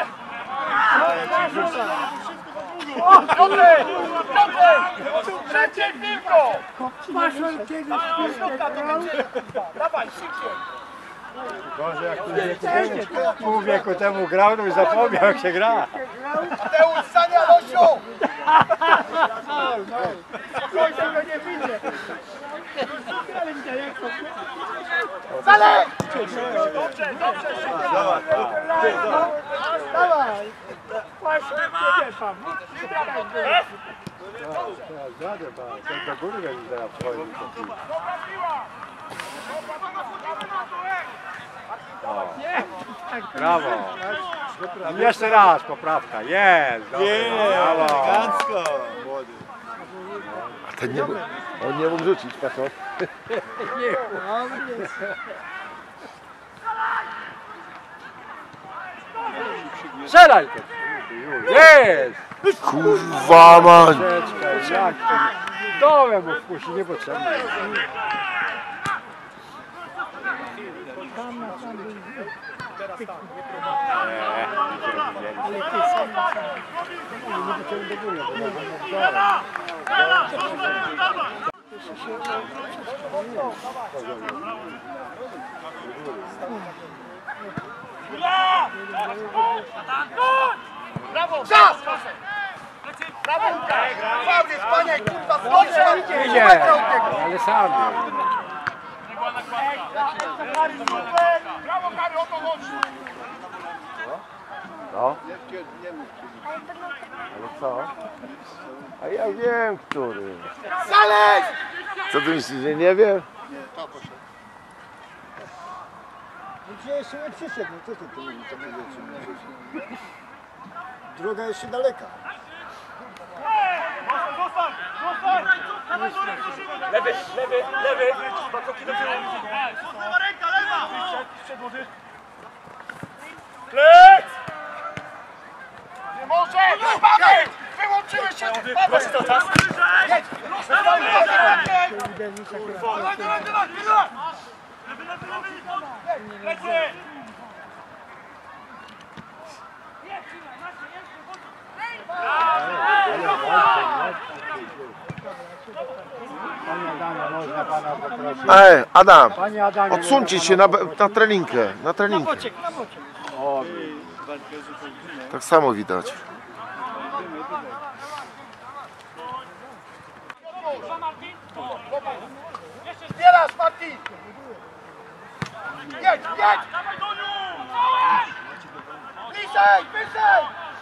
Dobry! Dobry! Szybciej piłko! Masz kiedyś Piłka to będzie. Dawaj, szybciej. Boże, jak pół wieku, temu, pół wieku temu grał, to już zapomniał jak się gra. Mateusz, Sania, Losiu! w końcu go nie widzę. Ale widzę jak to. Zalej! Dobrze, dobrze, szybciej. Dawaj. Właśnie, nie pan. Teraz jadę, pan. Ten do góry będzie zaraz wchodzi. Dobra piła! Nie. Brawo. Jeszcze raz poprawka, jest! Elegancko, młody. A ten nie mógł, on nie mógł rzucić, patrz. o. Strzelaj! Jest! Kurwa man! Troszeczkę, jak ty dołem mu wpuści, niepotrzebne. Brawo! Czas! Brawo! Faul jest, panie, kurwa, zgodź! Idzie, ale sam. Brawo, Kary, o to chodzi! No. Ale co? A ja wiem, który. Zaleź! Co ty myślisz, że nie wiem? Gdzie jeszcze nie przyszedł, no co ty tu mówisz, to mówisz? Droga jeszcze daleka. Lewy, lewy, lewy. Dwa kroki do tyłu. Lewa ręka, lewa! Plec! Nie może! Paweł! Wyłączyły się! Paweł! Proszę to czas. Jedź! Dawaj, dawaj, dawaj, dawaj! Lewy, lewy, lewy. Plecy! Panie Adamie, można pana poprosić. Ej, Adam, Panie Adamie, odsuńcie można się na, pana be- na treninkę, na treninkę. O, Tak samo widać. Zbierasz, Martin! Jedź, jedź! Bliżej, wyżej!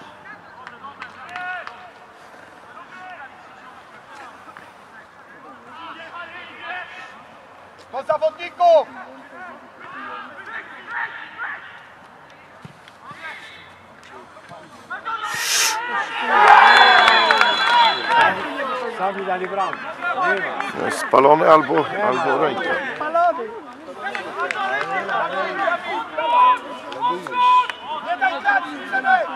Do zawodników! sami dali bramkę. Nie ma. Spalony albo, albo ręka. Nie daj tracić, Przemek!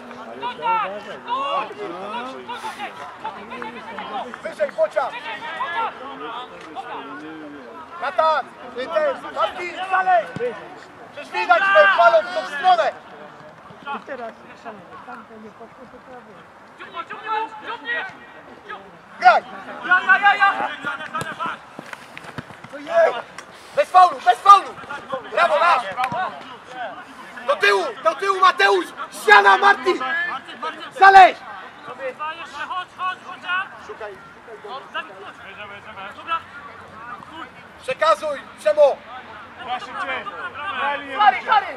Wyżej, pociąg! Natan! Ty też! Martin, dalej! Przecież widać, że palą w tą stronę! Graj! Ja, ja, ja, ja. Bez faulu, bez faulu! Brawo, nasz! Do tyłu, do tyłu Mateusz! Ściana, Martin! Zaleź! Dwa jeszcze, chodź, chodź, chociaż. Szukaj, Dawid, chodź. Bierzemy, bierzemy. Dobra. przekazuj, Przemo! Harry, Harry!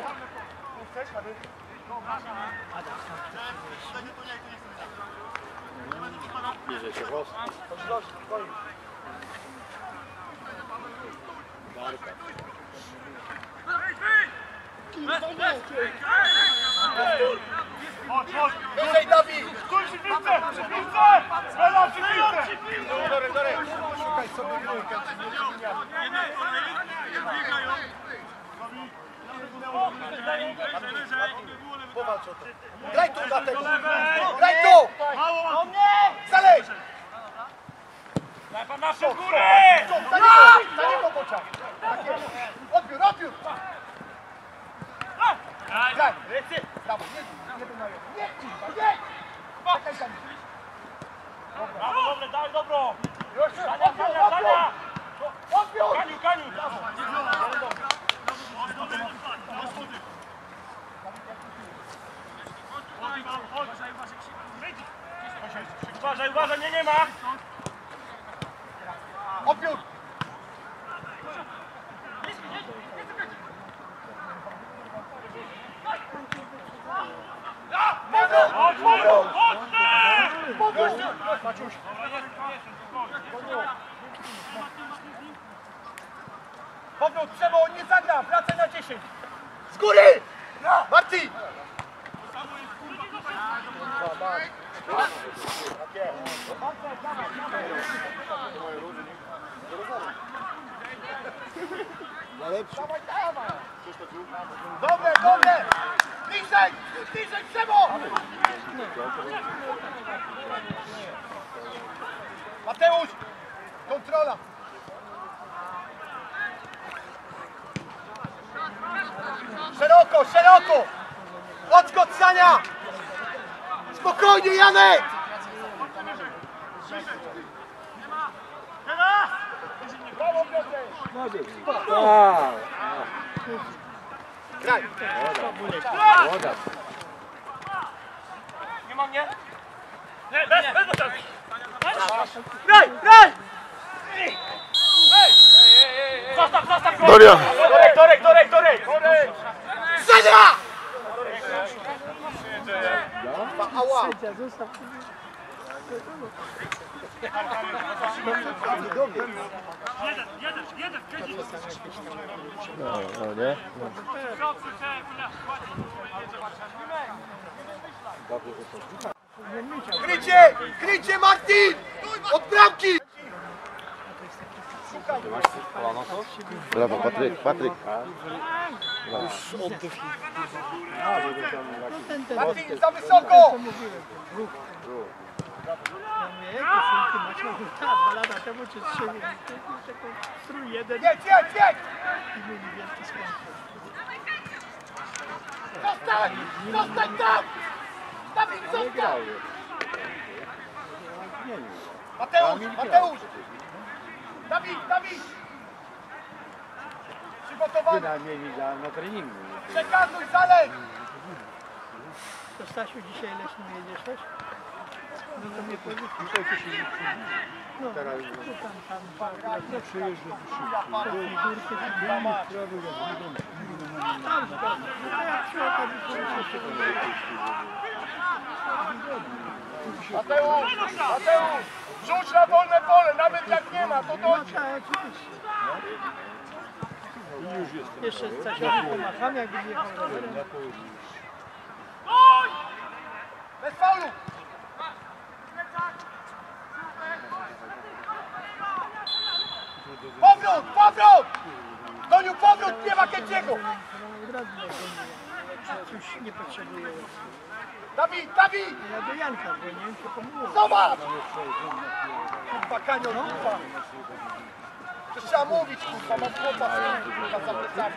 Wyżej, Dawid! Stój przy piłce, przy piłce. Bela przy piłce. Dorek, Dorek! Szukaj sobie trójkę. Powalcz o to. Graj tu dla tego! Graj tu! Zaleź! Lewa nasze góry. Za niego, za niego pociąg! Tak jest. Odbiór, odbiór! Graj! Brawo, nie bij, nie wymają. Nie, kurwa, nie! Czekaj za nim. Brawo, dobre, daj dobro. Już, Dania, odbiór, dania, odbiór! dania. Odbiór! Kaniu, kaniu. Uważaj, uważaj, nie, nie ma. Odbiór! Chodź, chodź, chodź. Podróż! Maciuś! Powrót, Przemo, on nie zagra, wracaj na dziesięć! Z góry! Marti! Dobre, dobre! Bliżej! Bliżej, Przemo! Mateusz! Kontrola! Szeroko, szeroko! Odskocz, Sania! Spokojnie, Janek! Brawo, Piotrek! Graj! Nie ma mnie? Nie, bez, bez, bez, bez. Graj, graj! Zostaw, zostaw go! Dorian! Dorek, Dorek, Dorek, Dorek! Sania! Ała! Sędzia został. Jeden, jeden, jeden, jeden! No, no nie? Krycie! Krycie, Martin! Od bramki! Brawo, Patryk, Patryk. Ten, ten, Martin, za wysoko! co mówiłem. Ruch. Ja mówię, jakie szynki macie? Ja mówię, tak, dwa lata temu czy trzy. Taką strój jeden Jedź, jedź, jedź! i mieli wielki skąd. Zostań! Zostań tam! Dawid, zostań! Mateusz, Mateusz! Dawid, Dawid! Przygotowany! Przynajmniej na, na treningu. Przekazuj, zaleć! To Stasiu, dzisiaj leśną jedziesz też? No to mnie powiedz. No, to tam, tam, tam. No, przyjeżdżę do szybko. Tam, tam. No jak przy okazji się Mateusz, Mateusz! Rzuć na wolne pole, nawet jak nie ma, to No dojdzie! tak, oczywiście. Jeszcze Stasiowi pomacham, jakby jechał rowerem. Bez faulu! Powrót, powrót! Doniu, powrót, nie ma Kędziego! Od razu jak coś nie potrzebuje. Dawid, Dawid! Ja do Janka dzwoniłem, się pomówiłem. Zobacz! Kurwa, kanion, kurwa! To trzeba mówić, kurwa, mam chłopa, kurwa, za plecami.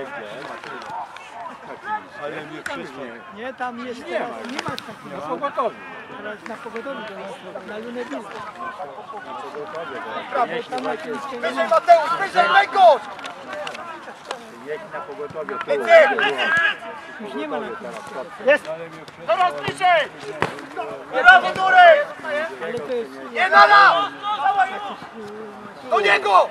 Ale mnie przysłał. Nie, tam jest teraz, nie ma takiego. Na pogotowie. Teraz na pogodowie, na lunę widzę. Brawo, Tam jakieś wyżej Mateusz, wyżej Męgosz! Jak na pogotowie to Wyżej! już nie ma na tym. Jest, Coraz bliżej! Brawo, Durek! ale to jest... Nie nada! Do niego!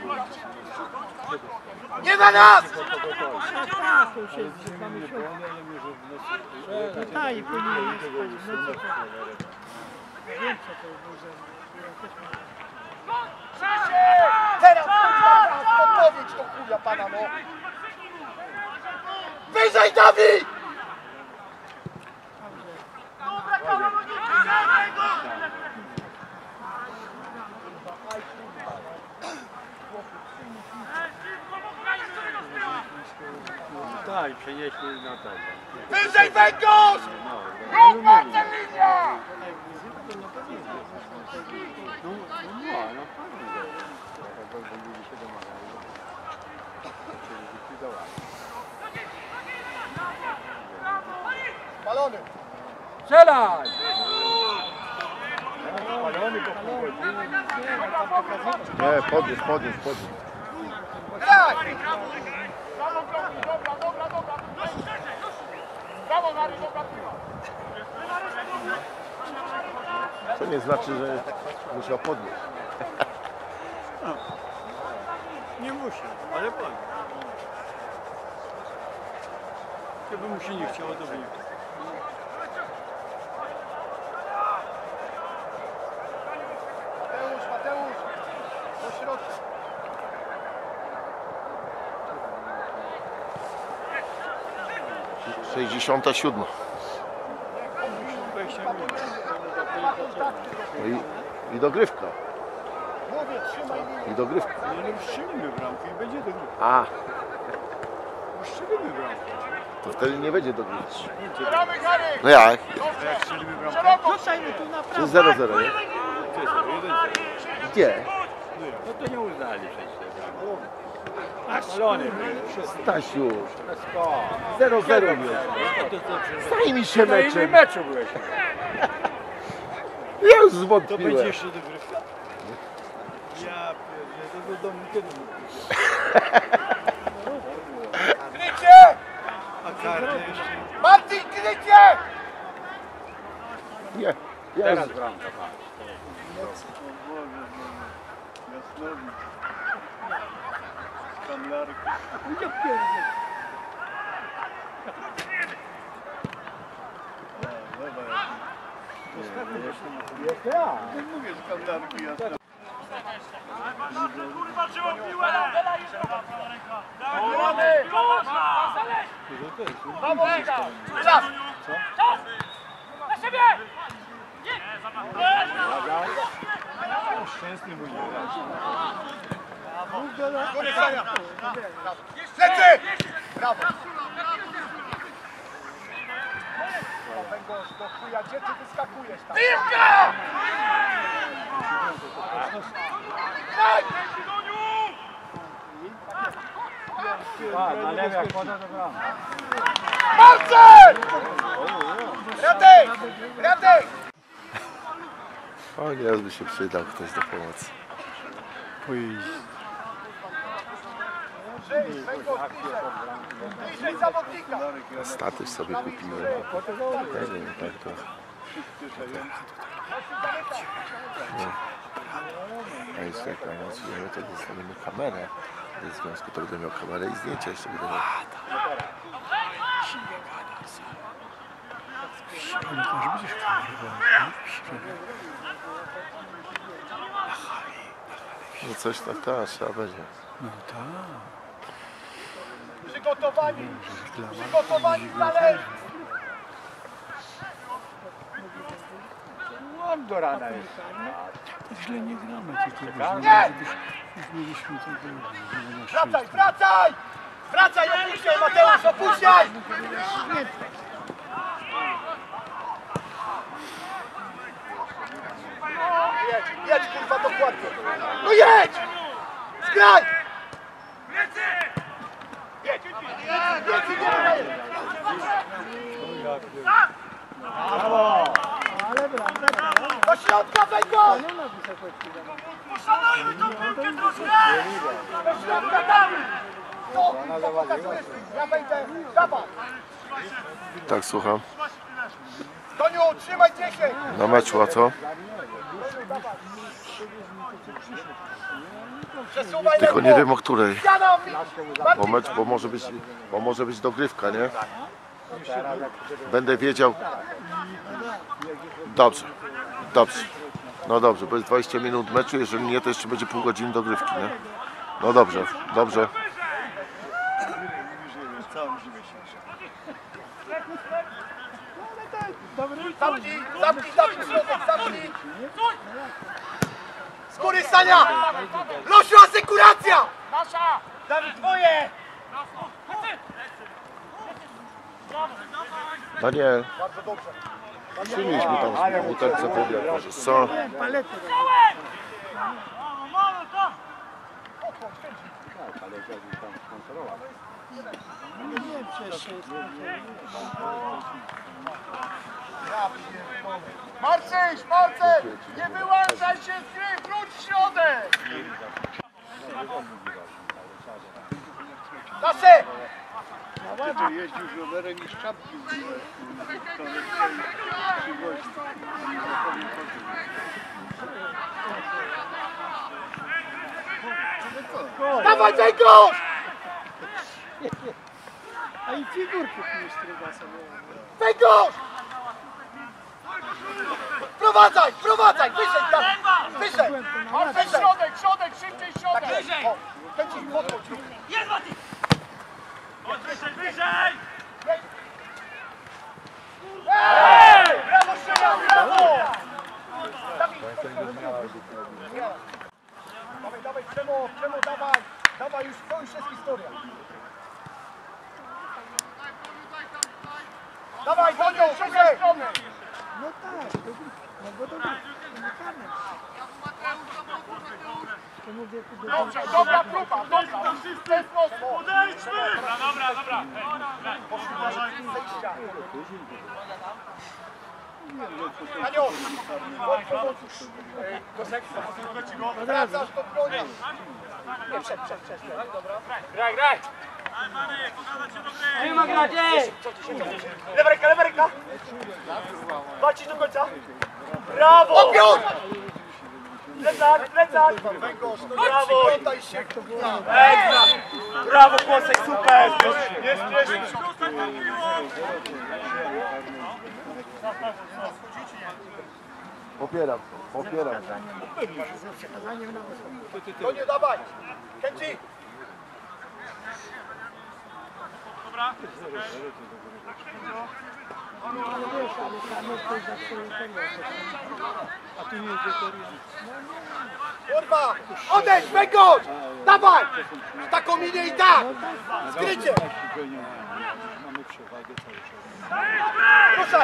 Nie na nas! Tak, tak, to już jest dwa miesiące. No tak, i powinien spać w nocy. to- Wiem, co to jest za... Ja też mam. Teraz, kurwa, odpowiedź do chuja pana, no! Wyżej, Dawid! tak, przenieśli na to. Wyżej, Węgorz! Grupa, linia! No, no, no, no, fajnie. Będziemy się domagali. Czyli zlikwidowali. Balony! Strzelaj! Spalony po pół godziny. Nie, podnieś, podnieś, podnieś. Graj! Brawo, dobra, dobra, dobra! Brawo, Mary, dobra piła! To nie znaczy, że musiał podnieść. Nie musi, ale pan. Gdyby mu się nie chciało, to by nie. Mateusz, Mateusz! Do środka! sześćdziesiąta siódma. No i, i dogrywka. Mówię, trzymaj linię. I dogrywka. No nie uszczelimy bramkę i będzie dogrywka. A, Uszczelimy bramkę. to wtedy nie będzie dogrywki. Gramy, Gary! No jak? A jak strzelimy bramkę? Szeroko! Rzucajmy tu na To prawo. jest zero zero, nie? To jest jeden zero. Gdzie? No to nie uznali przecież tej bramki. Spalony był. Stasiu, Wszystko. zero zero jest. No to co przecież. Zajmij się Na innym meczem. meczu byłeś. Ja już To zwątpiłem. będzie jeszcze dogrywka? Ja pierdolę, to do domu kiedy mówisz? Krycie! A karne jeszcze? Marcin, krycie! Nie, ja Teraz już... bramka, patrz. O Boże, Jasnowicz. Kamlarek. Ja pierdzie. Jak ja? No mówię, że kamlarki jasne. Kurwa, trzymał piłę! Gramy! Brawo, Michał! Czas! Na siebie! Szczęsny mój Góry, Sania! Plecy! Brawo! Węgorz, do chuja, gdzie ty wyskakujesz tam? Piłka! Daj! na lewo jak poda do bramy. Marcin! Radek! Radek! O, nieraz by się przydał ktoś do pomocy. Żyj, Węgorz, bliżej! Bliżej zawodnika! Statyw sobie kupiłem. Nie wiem, tak trochę. No. A jeszcze jak anonsujemy, to dostaniemy kamerę. W związku to będę miał kamerę i zdjęcia jeszcze będę miał. No coś tak, tak, trzeba będzie. Przygotowani! Przygotowani zależy! On do rana jest. Źle nie gramy, tylko Nie! już mieliśmy tego na Wracaj, wracaj! Wracaj, opuściaj Mateusz, opuściaj! Jedź, jedź kurwa dokładnie! No jedź! Zgraj! Jedź! Jedź, jedź! Ale bramka, Do środka wejdą! nie ma wysokości. Poszanujmy tą piłkę troszkę! Do środka damy! To kurwa pokazujesz mi, ja wejdę, dawaj! Tak, słucham. Toniu, trzymaj dziesięć! Na meczu, a co? Przesuwaj Tylko lewo! nie wiem o której. Ściana, Bo mecz, bo może być, bo może być dogrywka, nie? Będę wiedział. Dobrze, dobrze. No dobrze, bo jest dwadzieścia minut meczu, jeżeli nie, to jeszcze będzie pół godziny dogrywki, nie? No dobrze, dobrze. Zamknij, zamknij, zamknij środek, zamknij! Z góry Stania! Losiu, asekuracja! Nasza! Dawid, twoje! Daniel, Bardzo dobrze. przynieś mi tam w butelce wody, jak możesz, co? Palety. Mamy to! Nie, przecież jest. Marcyś, Marcel! Nie wyłączaj się z gry, wróć w środek! Nasze! Wtedy jeździł z rowerem i z czapki zdjął. To nie przywozi. Dawaj, Węgorz! A i figurki tu stryga sobie. Węgorz! Prowadzaj, prowadzaj, wyżej, dawaj, wyżej! Marcel, środek, środek, szybciej środek! Tak, wyżej! O, kręcisz, podchodź. Jest Mati! Wyżej, wyżej! Ej! Brawo, Szyma! Dawaj, Doniu, przyjdzie! No tak, to, no bo to unikamy. To mówię, tu do Dobrze, dobra próba, dobra, to jest mocno. Podejdźmy! Dobra, dobra, dobra. Aniu, wracasz do broni. Nie, przed, przed, przed. Graj, graj! Nie ma grać, ej! Lewa ręka, lewa ręka! Walczyć do końca! Brawo! Odbiór! Plecak, plecak! Brawo! Ekstra! Brawo, Kłosek, super! Nie śmiesznie! Popieram, popieram. To nie dawaj! Kęci! Dobra. A tu nie jest dekoria. Kurwa! Odejdź, węgorz! Dawaj! Taką minię i tak! Skrycie! Mamy przewagę cały czas. Ruszaj!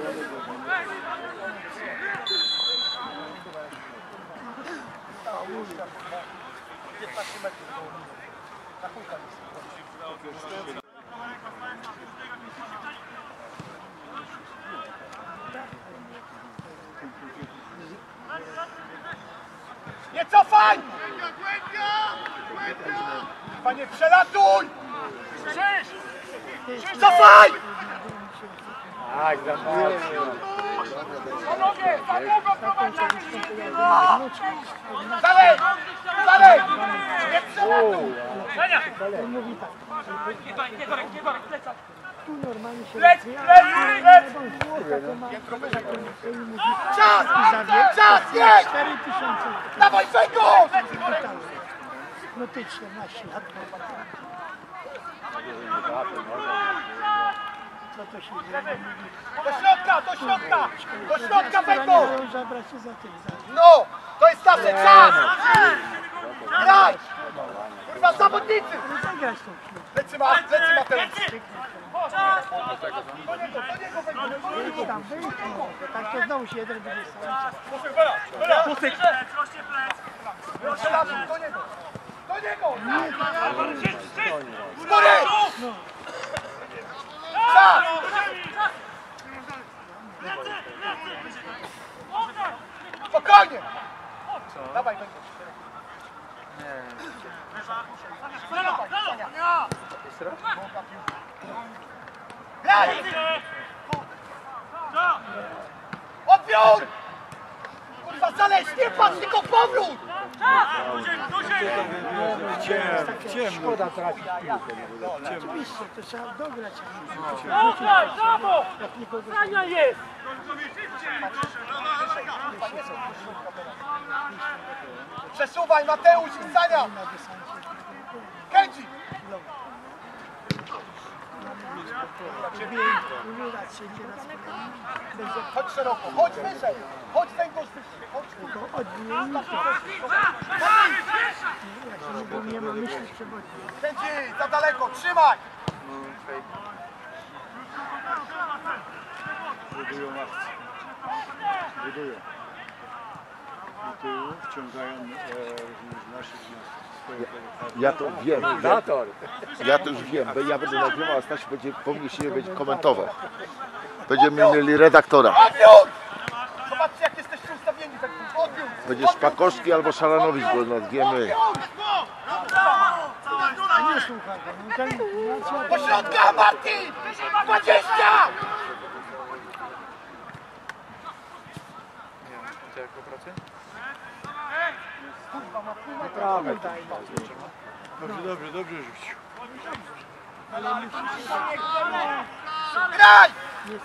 piętnaście metrów. Na kulkę. Nie cofaj! Panie, przelatuj! Cofaj! Panowie, za długo prowadziliście! Dalej! Dalej! Nie przelatuj! On mówi tak. Tu normalnie się Lec, rozwija, lec, lec! to ma i mówi Czas! zawie. Czas! Jedź! cztery tysiące. Dawaj, węgorz! No ty czternaście lat. Co to się dzieje? Do środka, do środka! Do środka, węgorz! Mają zabrać się za tym. No! To jest nasze czas! Graj! Kurwa, zawodnicy! Zagrać tą chwilę. Lecy ma, lecy Mateusz! Wyjdź tam, wyjdź tam. Tak to znowu się jeden będzie sam. Pusek! Rośnie plec! Przelatuj, do niego! Do niego! Z góry! Czas! Spokojnie! Dawaj, węgorz! Graj! Odbiór! Kurwa, zaleź, nie patrz, tylko powrót! Szkoda trafić. Oczywiście, to trzeba dograć. Dobra, brawo! Jak nikogo Sania jest! Przesuwaj, Mateusz i Sania! na dystansie. Kędzi! Umiera trzeci raz kolejny. Będzie Chodź szeroko, chodź wyżej! Chodź węgorz wyżej, chodź tu! tylko odbijemy. Jak się nie umiemy myśleć przewodni. Kędzi, za daleko, trzymaj! Budują akcję. Budują. Do tyłu wciągają e, naszych swoje Ja to wiem, ja, ja to już wiem, bo ja będę nagrywał, a Stasiu będzie po mnie się będzie komentował. Będziemy mieli redaktora. Odbiór! Zobaczcie, jak jesteście ustawieni, tak odbiór! Będzie Szpakowski albo Szaranowicz, bo nas wiemy. Nie słuchaj go. No, ten, racja, Do środka, Martin! dwadzieścia! Dobrze, dobrze, dobrze rzucił. Graj!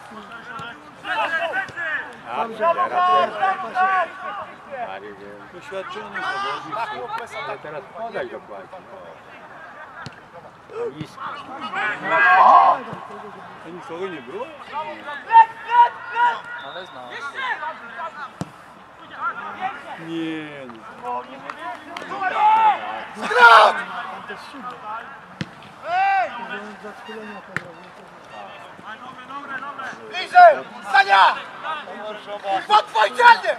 Doświadczony zawodnik, ale teraz podaj dokładnie. Nisko. To nikogo nie było? Ale znam. Nie, nie. Skrót! za chwilę to zrobił. bliżej! Stania! Odpowiedzialnie!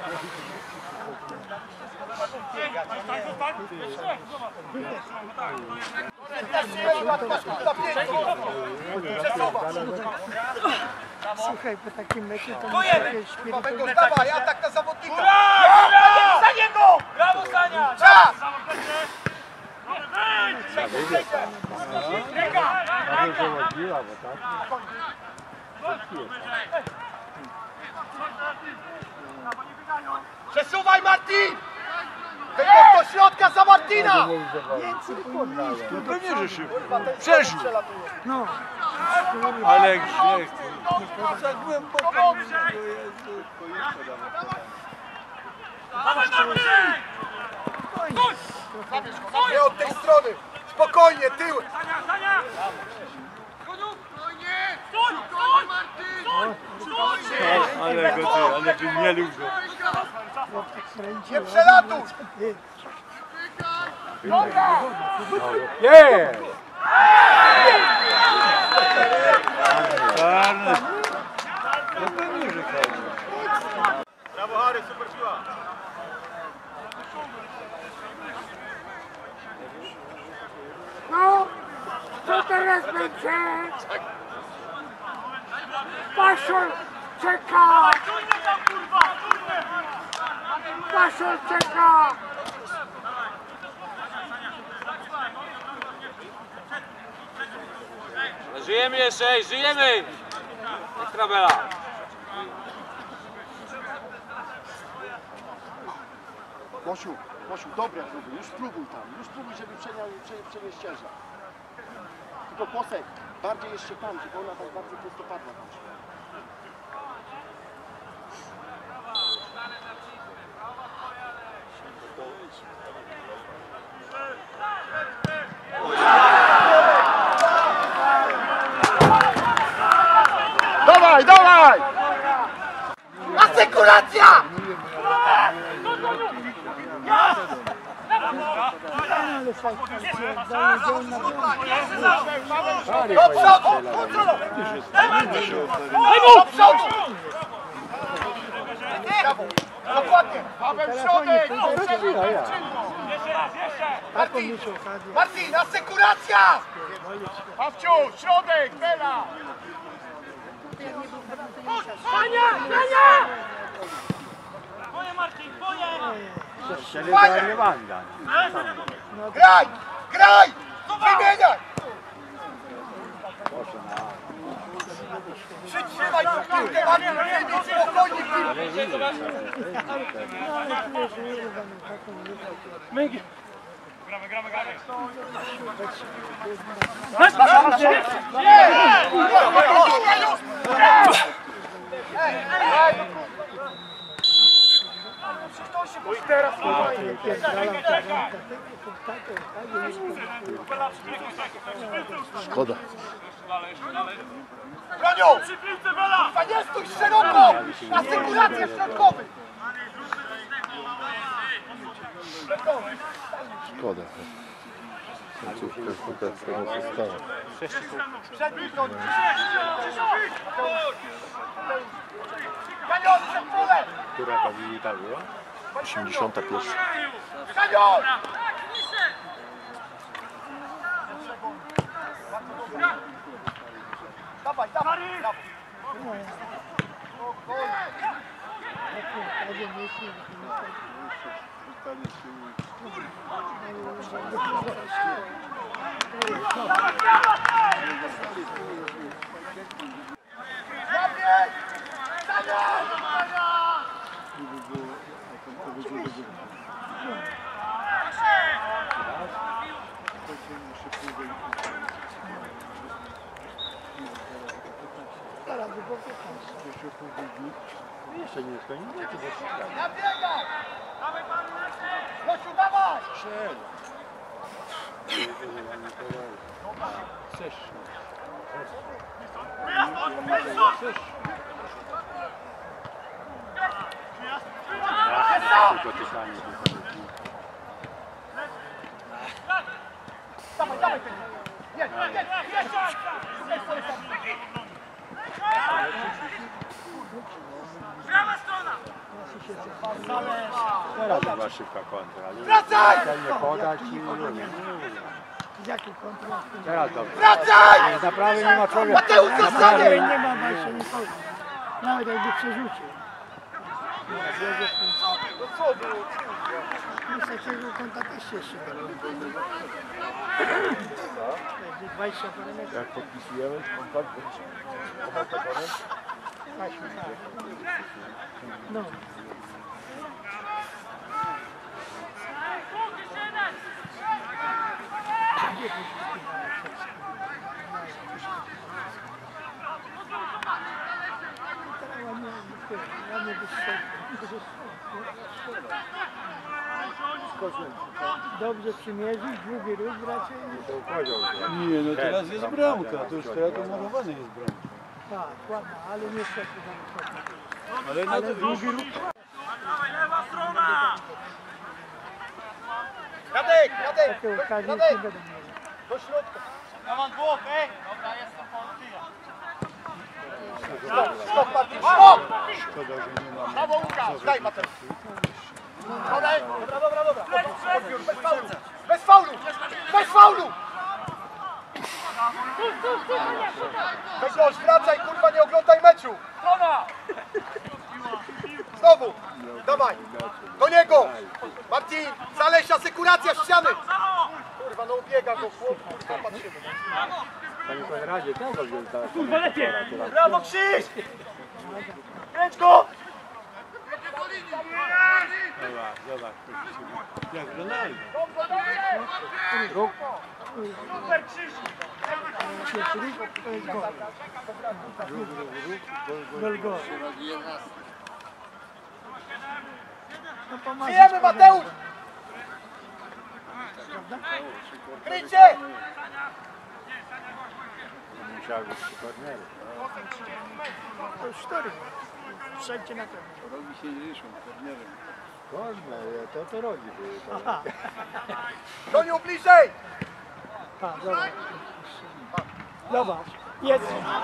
Słuchaj, po takim meczu to muszę jakieś spirytualne... Dawaj, atak na zawodnika! Za niego! Brawo, Sania! Czas! Przesuwaj, Martin! Wyjdź do środka za Martina! Pewnie, że szybko. Przeżył. No, Ale źle. Za głęboko. Nie od tej strony! Spokojnie, tył! Sania, Sania! Stój! Stój! Stój! Stój! Ale go ty, ale ty nie lubię. Nie przelatuj! Nie! Czarny. No pewnie, że karny. Brawo, Harry, super piła! no, co teraz będzie? Paszol czeka! Czujmy tam, kurwa! Czujmy! Paszol czeka! Żyjemy jeszcze, żyjemy! Ekstra bela. Mosiu, Mosiu, dobre próby, już spróbuj tam, już spróbuj, żeby przenieść ścieżę. Tylko posek, bardziej jeszcze tam, żeby ona tak bardzo prostopadła tam. Dawaj, dawaj! Asekuracja! Ale fajnie, daje na Do przodu! Do przodu! Brawo! Dokładnie! Paweł Środek! Jeszcze raz, jeszcze! taką mieć okazję. Martin, asekuracja! Pawciu, środek, Bela! Sania! Sania! Twoje, Marcin, twoje! Przerywanie manda. Graj! Graj! Wymieniaj! Przytrzymaj tą piłkę, Martin, wymień spokojnie piłkę! Gramy, gramy, gramy! I teraz Szkoda. bronią! Przy piłce, Bela! A nie stój szeroko! Asekuracja środkowy! Szkoda. Końcówka tutaj z tego została. Przed piłką! Kanion, przed polem! Która ta minuta była? osiemdziesiąta pierwsza. Kanion! Dawaj, dawaj, dawaj! Zabieg! Jeszcze nie jest koniec? Nabiegaj! Gosiu, dawaj! Chcesz. Tylko pytanie. Dawaj, dawaj! Jedź, jedź, jedź! Jedź, jedź! Teraz była szybka kontra. ale Wracaj! Nie podać i nie wiem. Z jakiej kontroli? Teraz to. Wracaj! Naprawdę nie ma człowieka. Mateusz, zostanie! Nie ma właśnie nikogo. Nawet jakby przerzucił. No co było? Z takiego kąta też się szyka. dwadzieścia parę metrów. Jak podpisujemy kontakt, to Taśmy, tak. No. Gdzie to się ładnie, ładnie dobrze przymierzyć, długi ruch raczej. Nie, no teraz jest bramka. To już teraz to malowane jest bramka. Tak, ładna, ale niestety za wysoko. Ale na to Długi ruch. Lewa strona! Radek, Radek! Takie okazje nie Radek! będą mieli. Do środka! Ja mam dwóch, ej! Dobra, jestem po tyja. Stop, Martin, stop! szkoda, że nie ma. Brawo, Łukasz! Daj, Mateusz! Podaj! Dobra, dobra, dobra! Odbiór, bez faulu! Bez faulu! Bez faulu! Weź gość, wracaj, kurwa, nie oglądaj meczu! Strona! Znowu! Dawaj! Do niego! Martin! Zaleś, asekuracja ściany! Kurwa, no ubiega go, chłop, kurwa, patrzymy. Panie Konradzie, tego wziął teraz. Kurwa lepiej! Brawo, Krzyś! Kręć go! Zobacz, zobacz. Jak Ronaldo. Super, Krzyś! Pierwszy ruch to jest gol. Gol, gol. No pomaga. Żyjemy, Mateusz! Kryjcie! Musiał być przy kornerze. To już cztery. Wszędzie na pewno. Robi się liszą kornerem. Korner, to to robi. Aha. Doniu, bliżej! A, zobacz. Zobacz. Jest.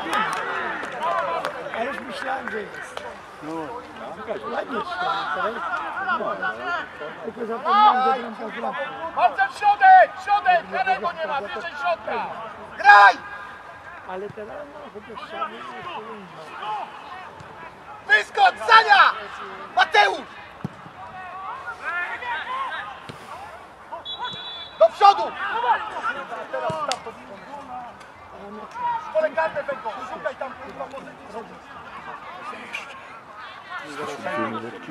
Ja już myślałem, że jest. No, Ładnie strzelił, tylko zapomniałem, że bramka w bramkę. Marcel, środek! Środek! Karego nie ma, bliżej środka! Graj! Ale teraz no, chociaż trzeba było jeszcze więcej. Wyskocz, Sania! Mateusz! Do przodu! Teraz tam to w pole karne wejdą, szukaj tam kurwa pozycji. Dwie minutki.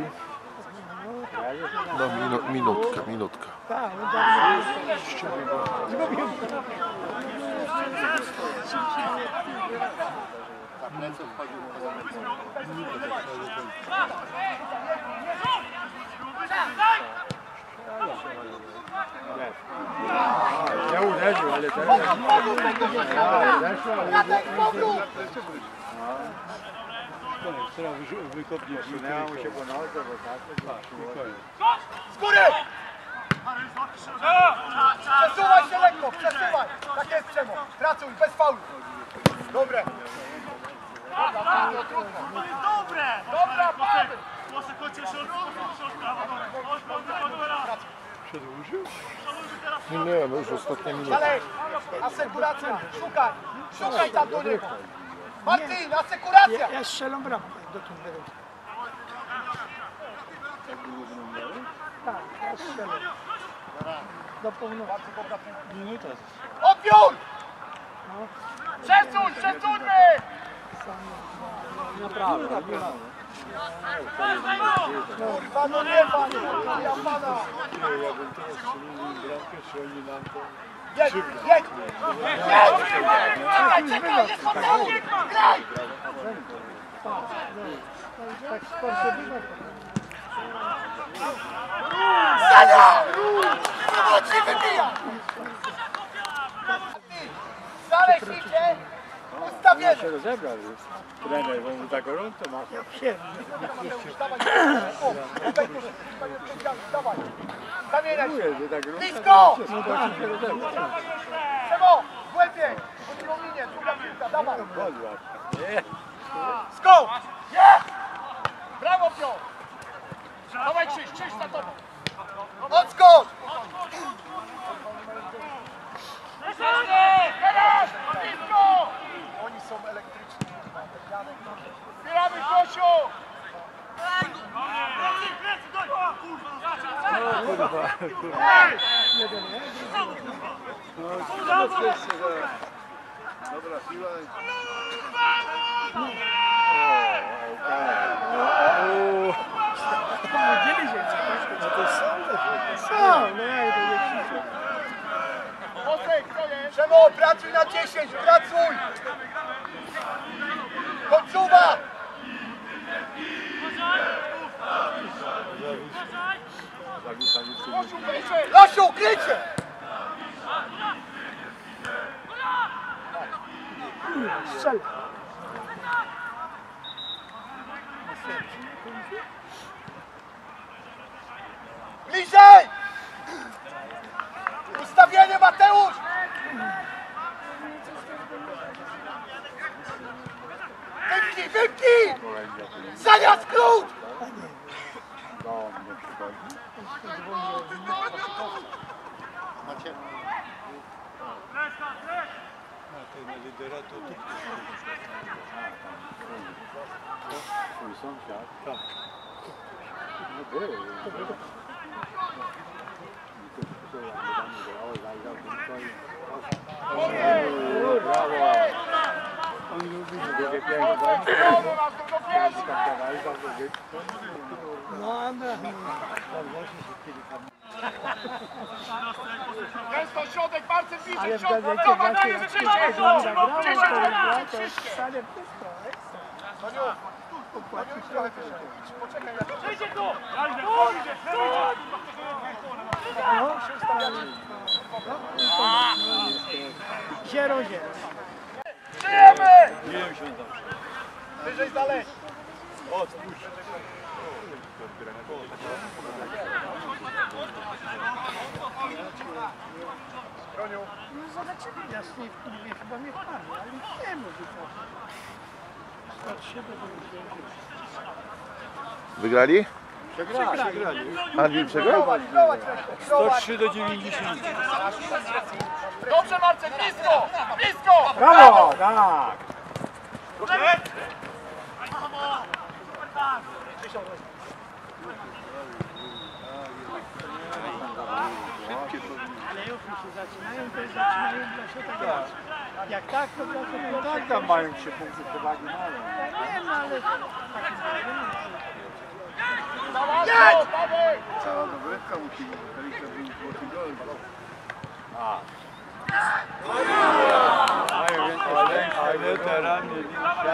No minu, minutka, minutka. Tak, on tam zgubił. ja uderzył, ale teraz... Radek, powrót! Teraz wykopnie. Sunęła mu się po nodze, bo tak... Z góry! Przesuwaj się lekko, przesuwaj! Tak jest, Przemo. Pracuj, bez faulu. Dobre. Dobre! Dobra, Paweł! Proszę, kończę środka, środka. Przedłużył? Nie, nie, no już ostatnia minuta. Dalej! Asekuracja, szukaj! Szukaj tam do niego! Martin, asekuracja! Ja, ja strzelam bramkę do tym wyroku. Tak, ja strzelam. Do północy. Minuta. Odbiór! Przesuń, przesuńmy! Naprawdę, nie ma. Kurwa, no nie pan, ja pana! Ja bym teraz strzelili bramkę, strzelili nam to... Jedź, jedź! Jedź! Czekaj, czekaj, jest Mateusz! Graj! Tak sport bywa. Sania! Zobacz, się wybija! Dalej idzie! Ustawienie! się rozebrał już. Trener, bo mu tak gorąco ma. Dawaj, o, dawaj, dawaj! Zamieniaj się! Mówię, że tak gorąco. Blisko! No tak się rozebrał. Przemo, głębiej! Po drugą linię, druga piłka, dawaj! Podład. Nie. Skok! Jest! Brawo, Piotr! przejść za tobą. Odskocz! Teraz! Blisko! Oni są elektryczni. Zbieramy Kosiu! Dobra, chwila. Co? No ja to nie krzyczę. Osek, co jest? Przemo, pracuj na dziesięć, pracuj! Końcówa! Losiu, krycie! Losiu, krycie! Strzel. Bliżej! Ustawienie, Mateusz! Wymknij, wymknij! Zamiast klucz! Twój sąsiad? Tak. No był. Brawo! On lubi drugie piękne. No, Andrzej. Gęsto środek, palce bliżej, Ale w środek, gazecie dobra, właśnie daję, jak że się dziesięć, zagrało, dziesięć, to dziesięć, gra, to dziesięć. wcale wszystko, ekstra. Soniu, Soniu, trochę wyżej. Poczekaj, ja to Przejdzie tu! Ziero, ziero. Żyjemy! Wyżej dalej. No zobaczymy, ja z niej w kurwie chyba mnie wpadnie, ale nie może tak. sto trzy do dziewięćdziesiąt. Wygrali? Przegrali, przegrali. Anwil przegrał? sto trzy do dziewięćdziesięciu. Dobrze, Marcel, blisko! Blisko! Brawo! Tak! Ale już mi się zaczynają, to zaczynają dla siebie tak grać. Jak tak, to dla siebie No tak, tam mają trzy punkty przewagi, no ale... nie no, ale takim Jedź! Dawaj! Cała dogrywka musi być. Elika był złoty gol. Mają więcej, ale teraz mieli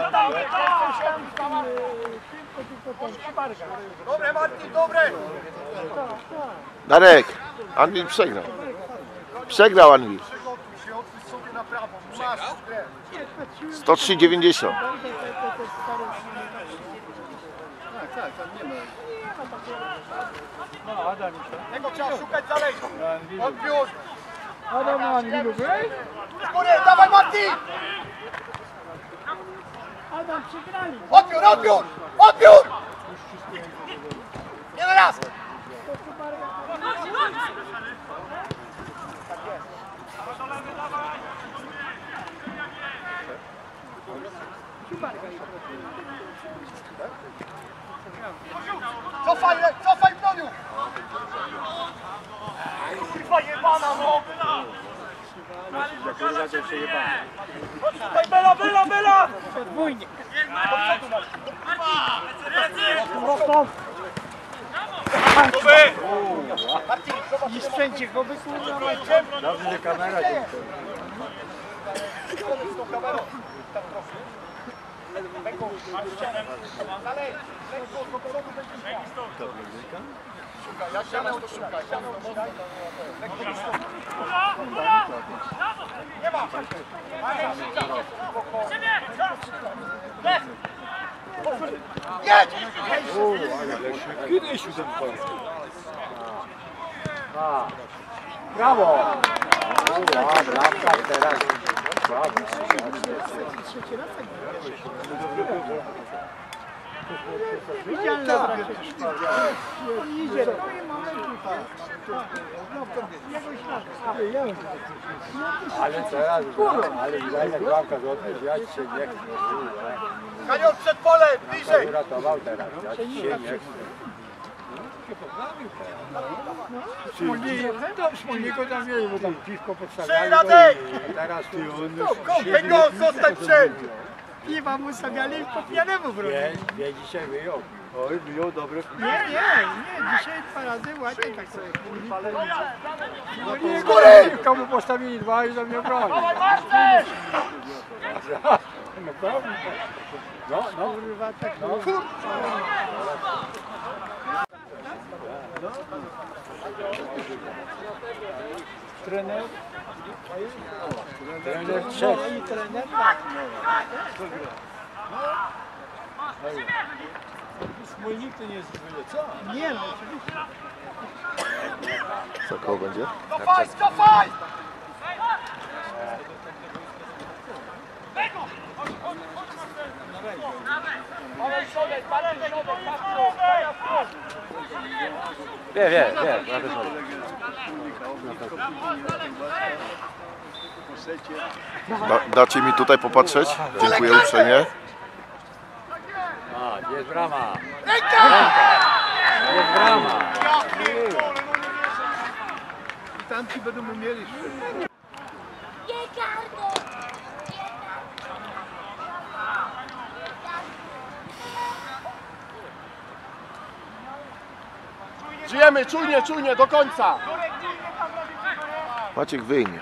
tylko ten szparga. Dobre, Martin, dobre! Darek, Anwil przegrał. Przegrał Anwil. Przygotuj się, odpuść sobie na prawo. Masz grę. sto trzy dziewięćdziesiąt. Tak, tak, tam nie ma. No, Adam już tam. Tego trzeba szukać dalej. Odbiór! Adam na Anwilu był? Z góry, dawaj, Martin! Adam przegrali. Odbiór, odbiór! Odbiór! Nie na raz! Cofaj, cofaj, broniu! Kurwa jebana, no! Tutaj Bela, Bela, Bela! Podwójnie. I wszędzie go wykurwa. Dobrze, że kamera się... Z tą kamerą. Tak trochę. Ręką, dalej, ręką, do przodu będzie szła. Szukaj, jak ścianę to szukaj. Ścianę szukaj. Ręką do przodu. Nie ma. Jedź! Kiedy się ten Polski? Brawo! Brawo, brawo, teraz. Brawo. Trzeci raz tak Widzialna brak. On idzie do jego śladu. Ale teraz, ale widać jak łapka złotych, ja się nie chcę. Kanion przed polem, bliżej! Uratował teraz, ja się nie chcę. Wspólniku tam mieli, bo tam piwko podstawiali. Radek! Teraz ty on Tego, zostań przed! Piwa mu stawiali po pijanemu broni. wie, wie dzisiaj wyjął. Oj, wyjął dobre. Nie, nie, nie, dzisiaj dwa razy ładnie tak sobie. Z góry! Komu postawili dwa i do mnie broni. No prawda. No, no. Kurwa, tak. No. Trener? Trener trzech. No i trener tak. Smolnik to nie jest byle co? Nie no, oczywiście. Co koło będzie? Cofaj, cofaj! Wie, wie, wie. Da, dacie mi tutaj popatrzeć? Dziękuję uprzejmie. A, jest brama. Ręka! Jest brama. I tamci będą umieli. Żyjemy, czujnie, czujnie, do końca! Maciek wyjmie.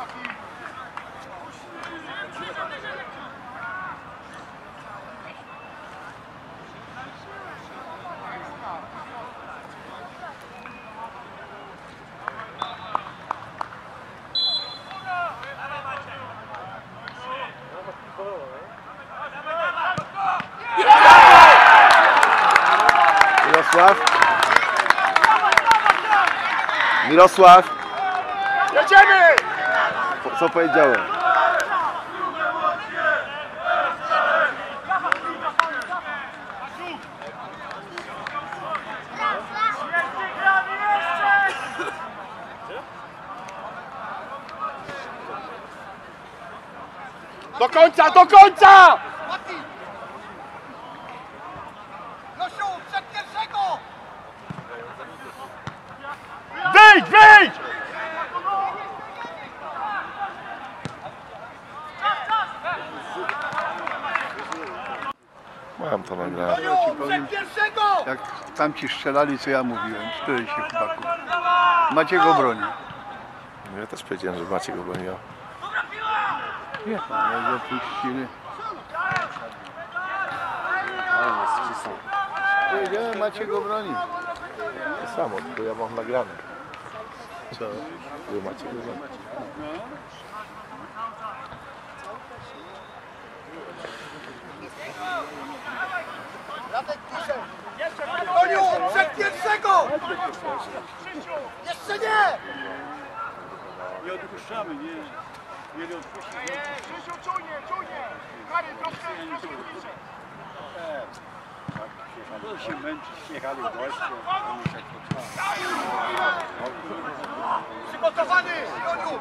Mirosław? Mirosław? Jedziemy! Co powiedziałem? Do końca, do końca! Josiu, przed pierwszego! Wyjdź, wyjdź! Mam to nagrane. Przed pierwszego! Jak tamci strzelali, co ja mówiłem, spytaj się chłopaków. Macie go broni. Ja też powiedziałem, że Maciek go bronił. Ale go puścili. Powiedziałem, macie go broni. To samo, tylko ja mam nagrane. Co? Wy macie go bronił. Radek, piszę! Koniu, przed pierwszego! Jeszcze nie! Nie odpuszczamy, nie. Nie odpuszczamy. Krzysiu, czujnie, czujnie! Kary, troszkę, troszkę bliżej! To się męczyć, jechali goście. Przygotowany, Joniu!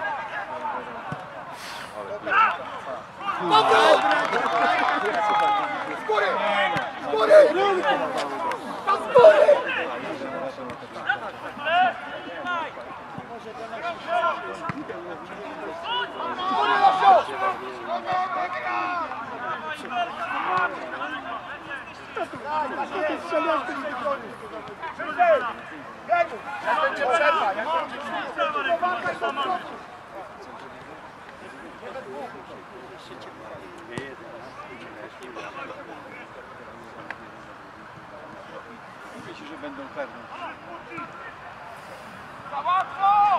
Powrót! Z góry! Z góry! Tam z góry! Z góry, Josiu! Jak będzie przerwa, jak będzie przerwa. Mówię ci, że będą karne. Za łatwo!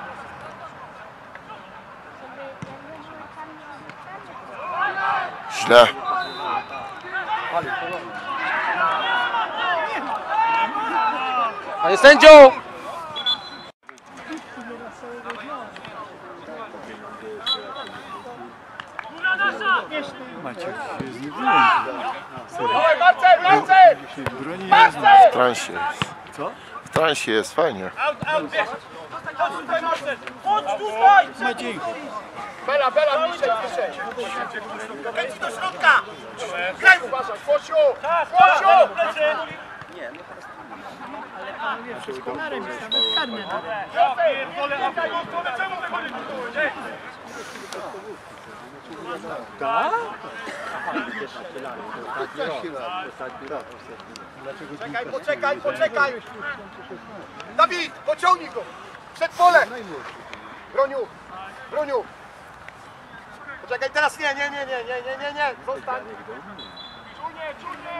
Źle. Panie sędziu! Macie się z nim wyłączyć. Dawaj, Marcel, transie jest. Co? W transie jest, fajnie. Out, out, wiesz! Chodź tutaj, Marcel! Chodź tutaj! Bela, Bela, bliżej, bliżej. Kręci do środka. Graj, uważaj, Kosiu! Kosiu! Ale panowie wszystko na remis, nawet karne na remis. Ja pierdolę, a w drugą stronę czemu tego nie kupujesz? Tak? Czekaj, poczekaj, poczekaj. Dawid, pociągnij go. Przed pole. Broniu, broniu. Poczekaj, teraz nie, nie, nie, nie, nie, nie, nie, nie. Zostań. Czunie, czunie.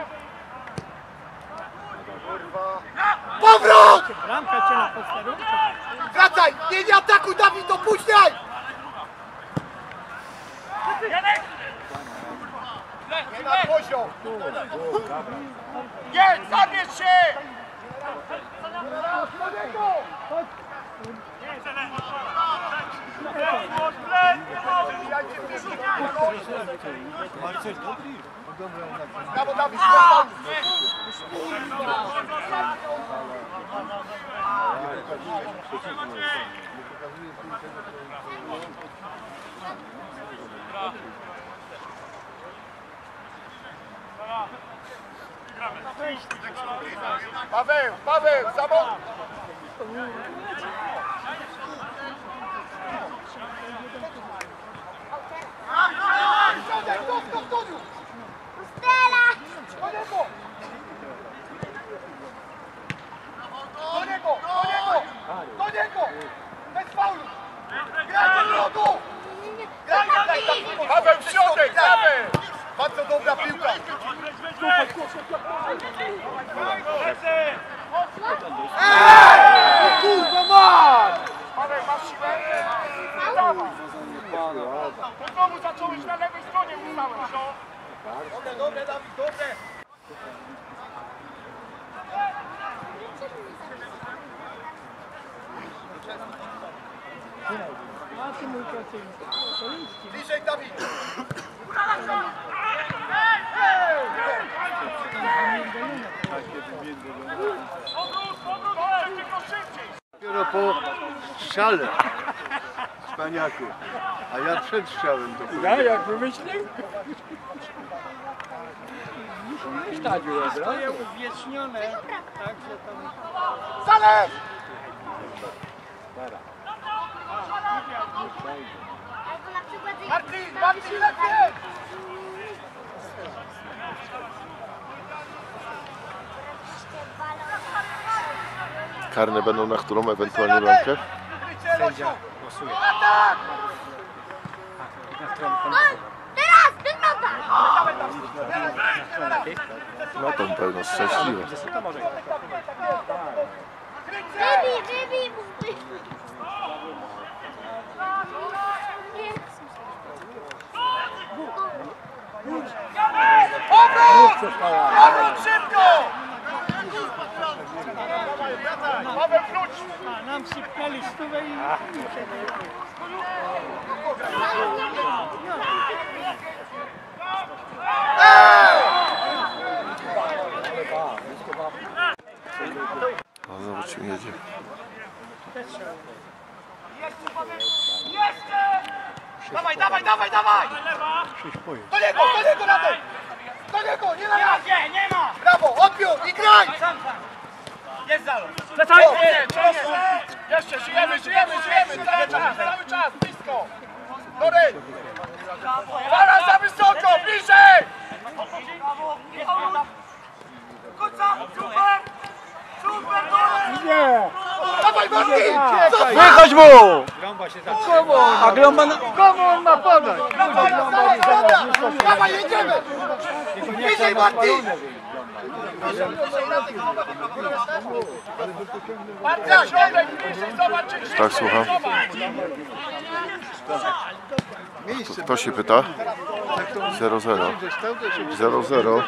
Kurwa. Powrót! Bramka cię na posterunku. Wracaj! Nie, nie atakuj, Dawid, dopuszczaj! Janek! Nie na poziom! Nie, zabierz się! Brawo, Dawid, Paweł, Paweł, samo... Środek, do, do, do, do. Do niego! Do niego, do niego! Do niego! Bez faulu! Grajcie z lodu! Grajcie, grajcie! Paweł, w środek, Paweł! Bardzo dobra piłka! Eee! Kurwa masz! Paweł, masz siłę? Dawaj! To znowu zacząłeś na lewej stronie, ustałeś, no! Dobre, dobre, Dawid, dobre! A ty mój kocyk. Bliżej, Dawid! Dopiero po strzale z paniaku. A ja przed strzałem to Ja jak wymyślił? Stoję uwiecznione, także tam... Zalew! Albo na przykład... Marcin, Marcin, lepiej! Karne będą na którą ewentualnie bramkę? Sędzia głosuje. Atak! Teraz! Wygląda! No to pewno szczęśliwe. Wybij, wybij! Obrót! Obrót szybko! Paweł, wróć! A nam sypnęli stówę i... No zobaczymy, jedzie. Dawaj, dawaj, dawaj, dawaj! Do niego, do niego, Radek! Do niego, nie na nas! Nie, nie ma! Brawo, odbiór i graj! Jest zalo! Lecaj! Jeszcze, żyjemy, żyjemy, żyjemy! Cały czas, cały czas, blisko! Dory! Para za wysoko, bliżej! Kuca! Super! Super! Nie! Dawaj, Marcin! Wychodź mu! A Gromba na... Komu on ma podać? Dawaj, dawaj, dawaj! Dawaj, jedziemy! Bliżej, Marcin! Marcin, środek, bliżej, zobaczyć! Tak, słucham. Miejsce. Kto się pyta? zero zero. zero zero.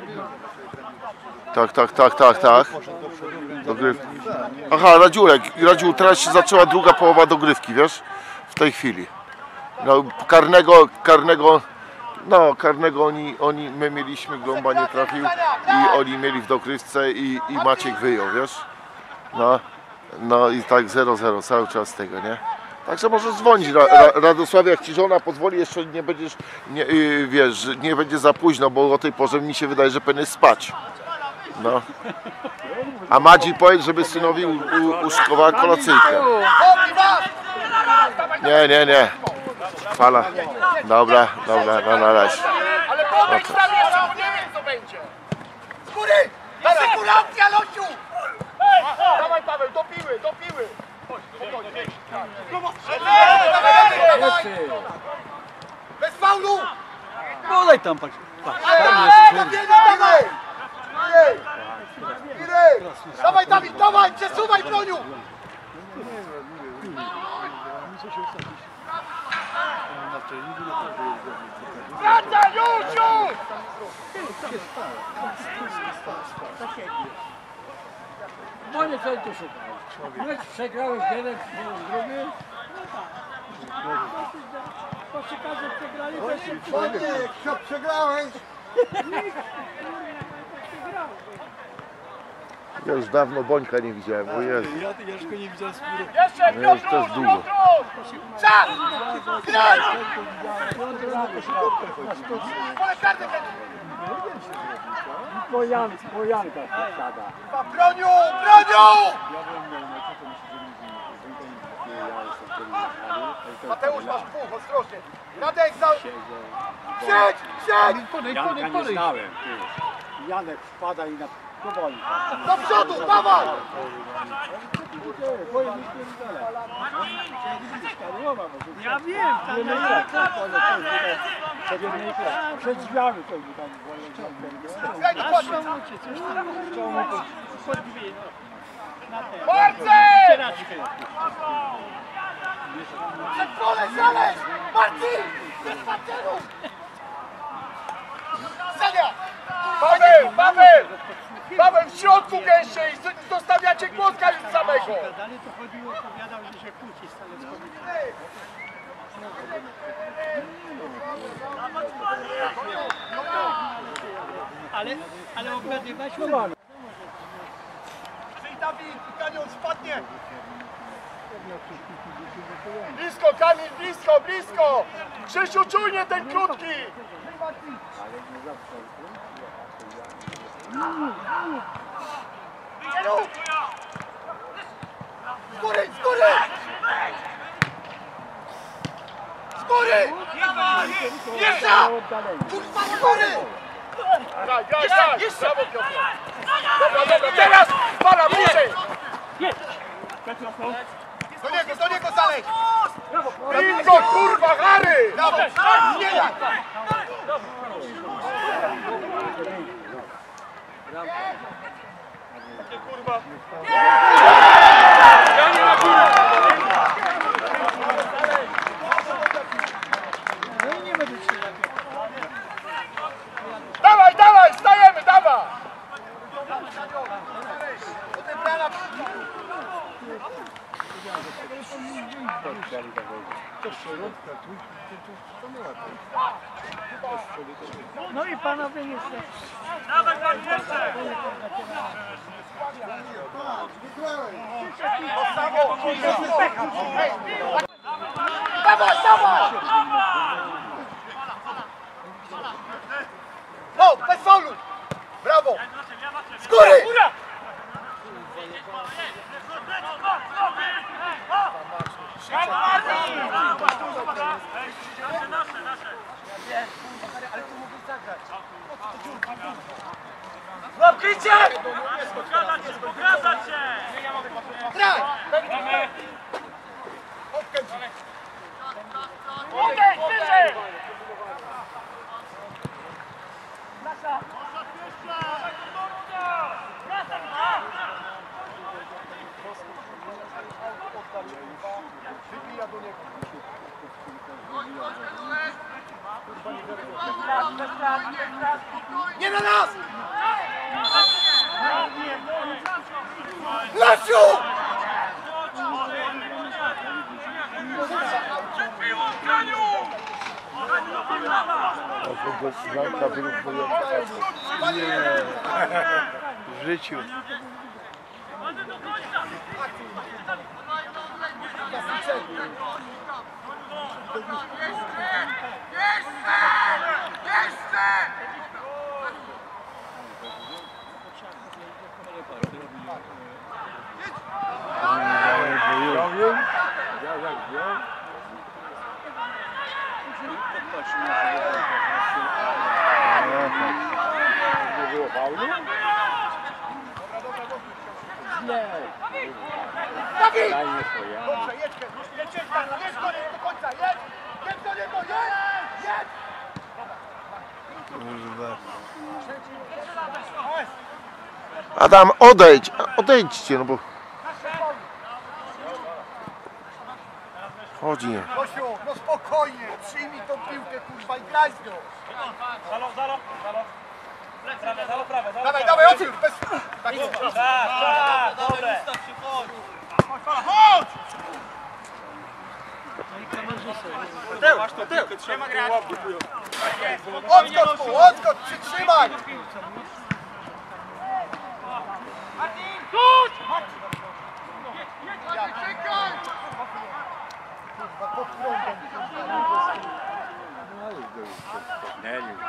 Tak, tak, tak, tak, tak. Dogrywki. Aha, Radziulek. Radziu, teraz się zaczęła druga połowa dogrywki, wiesz? W tej chwili. No, karnego, karnego No, karnego oni, oni, my mieliśmy, Gląba nie trafił i oni mieli w dogrywce i, i Maciek wyjął, wiesz? No, no i tak zero zero cały czas tego, nie? Także możesz dzwonić, Ra, Ra, Radosławie, jak ci żona pozwoli, jeszcze nie będziesz, nie, yy, wiesz, nie będzie za późno, bo o tej porze mi się wydaje, że powinien spać. No. A Madzi powiedz, żeby synowi u, u, uszykowała kolacyjkę. Nie, nie, nie. Fala. Dobra, dobra, no na razie. Ale podejdź tam jeszcze, bo nie wiem co będzie. Z góry! Sekuracja, Losiu! Dawaj Paweł, do piły, do piły! Bez faulu! Podaj tam, patrz. patrz. Dawaj! Dawaj Dawid, dawaj! Przesuwaj broniu! Wraca, już, już! No nie, co tu szukać? Mecz przegrałeś jeden, drugi. Po przekazie przegrali, to się Wojtek, co przegrałeś? Ja już dawno Bońka nie widziałem, o Jezu. Ja, ja już go nie widziałem z pół Jeszcze, No już też długo. czas! Graj! Pole karty, po Jan, po Jankach siada. broniu, broniu! Mateusz, masz pół, ostrożnie. Radek, za... Siedź, siedź! Janka nie znałem, ty. Janek wpada i na powoli. Do przodu, dawaj! Ja wiem, tam nie ma przed drzwiami to tam Graj dokładnie. coś tam chciał mu pod drzwi. Marcin! Przed pole, znaleźć! Marcin! Bez spaceru! Sania! Paweł, Paweł! Paweł, w środku gęściej! Zostawiacie Kłodzka już samego! Dalej to chodziło, opowiadał, że się kłóci z Staleckowi. Ale, ale obgadywać umarł. Czyli Dawid, Kanion spadnie! Blisko, Kamil, blisko, blisko! Krzysiu, czujnie ten krótki! Z góry, z góry! Z góry! Jeszcze! Kurwa, z góry! Graj, graj, graj! Brawo, Piotr! Dobra, dobra, teraz! Para, bliżej! Do niego, do niego, Zalek! Blisko, kurwa, Harry! Brawo! Nie daj! Kurwa! Dawaj, dawaj, stajemy, dawaj! No i panowie niestety. Dawaj pan jeszcze! Dawaj, dawaj! No, bez faulu! Brawo! Z góry! Łap krycie! Pokazać się, pokazać się! Graj! Odejdź, wyżej! Wybija do niego. Nie na nas! Lasiu! Przed piłą, Kaniu! A to bez znaka wyrównująca. Nie. W życiu. Dawid! Dobrze, jedź, jedź, jedź, jedź do niego do końca, jedź! Jedź do niego, jedź! Jedź! Adam, odejdź! Odejdźcie, no bo... Chodzi. Gosiu, no spokojnie, przyjmij tą piłkę, kurwa, i graj z nią! Zalo, zalo, zalo. Prawe, zalo, prawe, zalo. Dawaj, dawaj, odwróć, bez... Tak, Tak, tak, dobre. chodź! Tył, tył. Nie ma grać. Odskocz mu, odskocz, przytrzymaj! Martin, chodź! Ja, czekaj! Kurwa, pod prądem. Nie, nie, nie.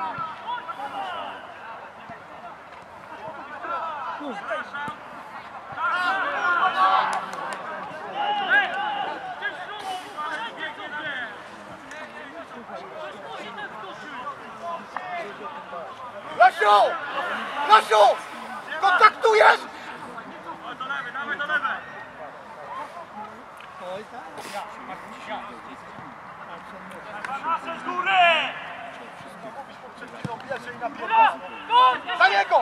Lasiu! Lasiu! Kontaktujesz? Do lewej, dawaj do lewej. Nasze z góry! Za niego!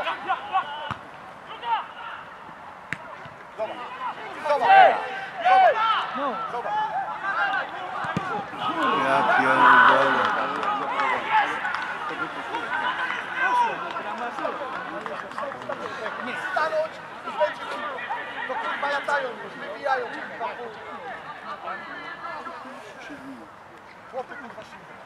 Zobacz, zobacz, zobacz, zobacz. Ja pierdolę. Stanąć i będzie ci. To kurwa latają już, wybijają cię na pół. Chłopy kurwa silne.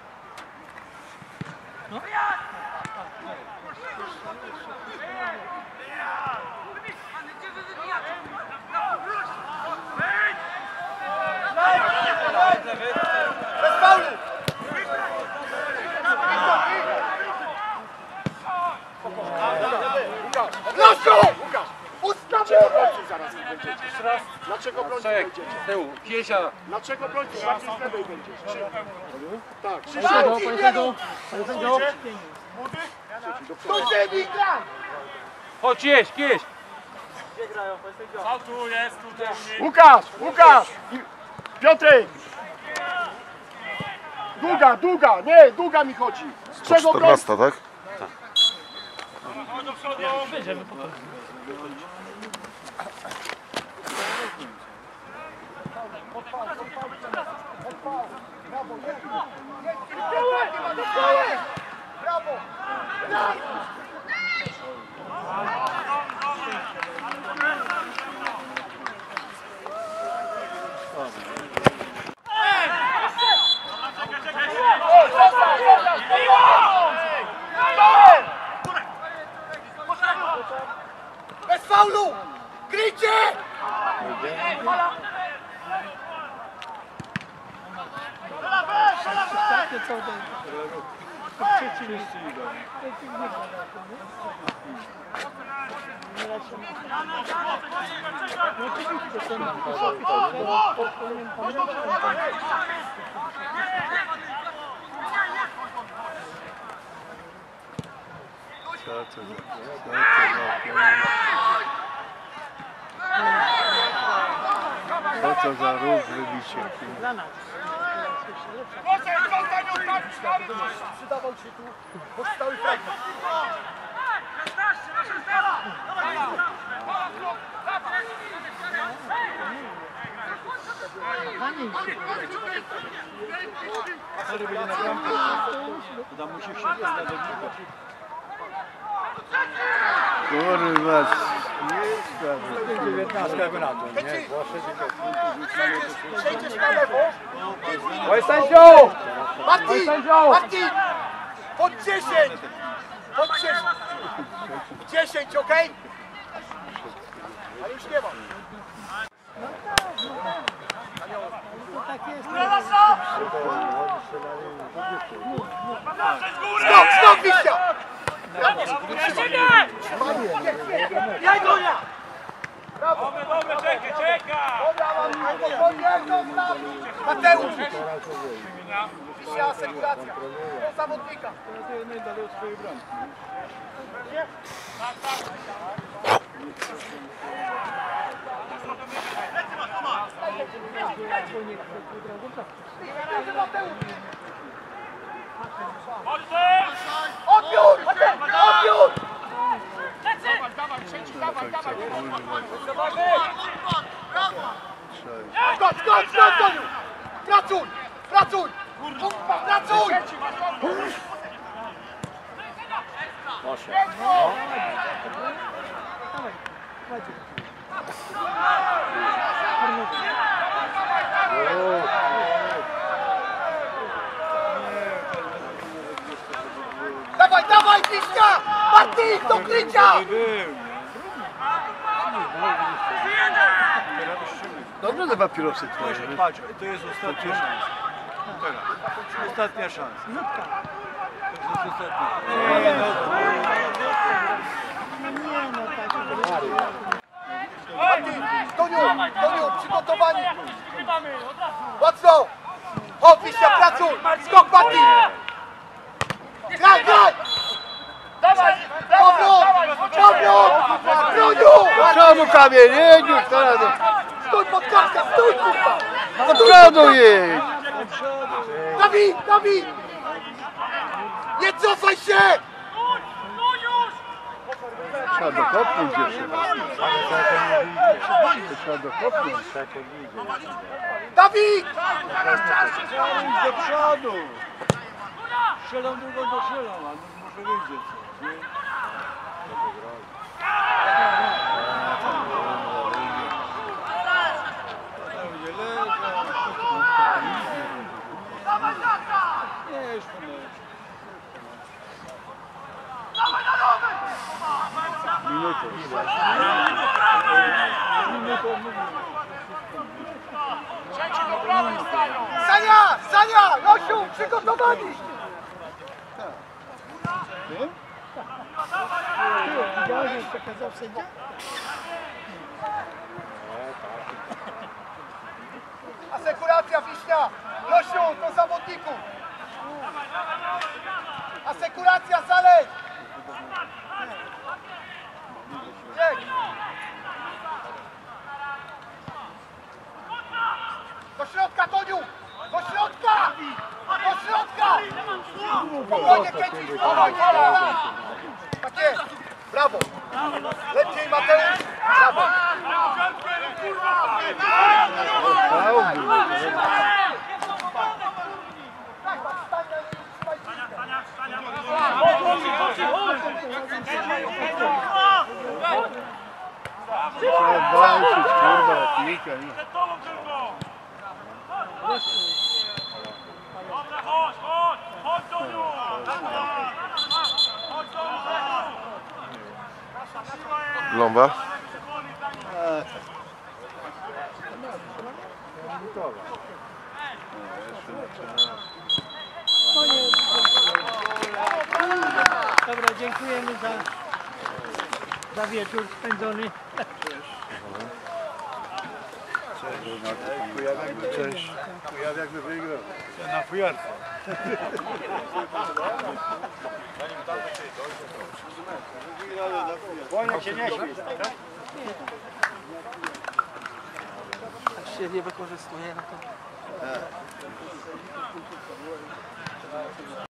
Bez faulu! Lasiu! Ustawiamy! Zaraz będziecie. Dlaczego bronić będziecie? Tyłu, Kiesia. Dlaczego bronić? Bardziej z lewej będziecie. Tak, Walki nie rób! Do ziemi gra! Chodź, jeść, jeść. O, tu jest, tutaj. Łukasz! Łukasz! I- Piotrek! Długa, długa! Nie, długa mi chodzi! Z czego bronić? czternasta, tak? Chodź do przodu. Brawo! Bez faulu! Krycie! Co to za... Co to za ruch wybicie? Przydawał się tu postały fragment. Tam musisz się zawodnika. Kurwa. dziewiętnastka by na to, nie? Przejdziesz, przejdziesz na lewo. Oj, sędzią! Martin! Martin! Pod dziesięć! Pod dziesięć! dziesięć, okej? Ale już nie ma. To tak jest. Skok, skok, Wiśnia! Jaj, Gonia! Dobre, dobre, czekaj, czekaj! Mateusz! Wiśnia, asekuracja. Do zawodnika. Najdalej od swojej bramki. Odbiór! Odbiór! Skocz, skocz, skocz, Goniu! Pracuj! Pracuj! Kurwa, pracuj! Dawaj, dawaj, Wiśnia! Martin, do krycia! Dobrze te papierosy twoje. Patrz, to jest ostatnia szansa. Teraz. Ostatnia szansa. To jest ostatnia. Nie, no. Nie no, tak. Martin, Goniu, Goniu, przygotowanie! Mocno! Chodź, Wiśnia, pracuj! Skok, Martin! Graj, graj! Dawaj! Powrót! Powrót! Broniu! Czemu kamień? Nie, już teraz. Stój pod kartkę, stój, kurwa! Do przodu jedź! Dawid, Dawid! Nie cofaj się! Trzeba dokopnąć jeszcze. Trzeba dokopnąć. Dawid! Do przodu! Strzelam drugą do strzelam, a może wyjdzie coś, nie? Będzie leżał. Nie, już po meczu. Minutę. Minutę. Sania! Sania! Josiu, przygotowani! Widziałeś, jak pokazał sędzia? Asekuracja, Wiśnia! Josiu, do zawodników! Asekuracja, zaleć! Dzień! Do środka, Toniu! Do środka! Do środka! Spokojnie, Kęci! Spokojnie! Tak jest! Brawo! Lepiej, Mateusz! Brawo! Trzeba walczyć, kurwa, piłka. Przed tobą tylko! Dobra, chodź, chodź! Chodź, Doniu! Chodź, Doniu! Gląba. Koniec. Dobra, dziękujemy za, za wieczór spędzony. Cześć. Kujaw jakby wygrał. Na fujarce. Wolniak się nie śmiej. się nie wykorzystuje, no to...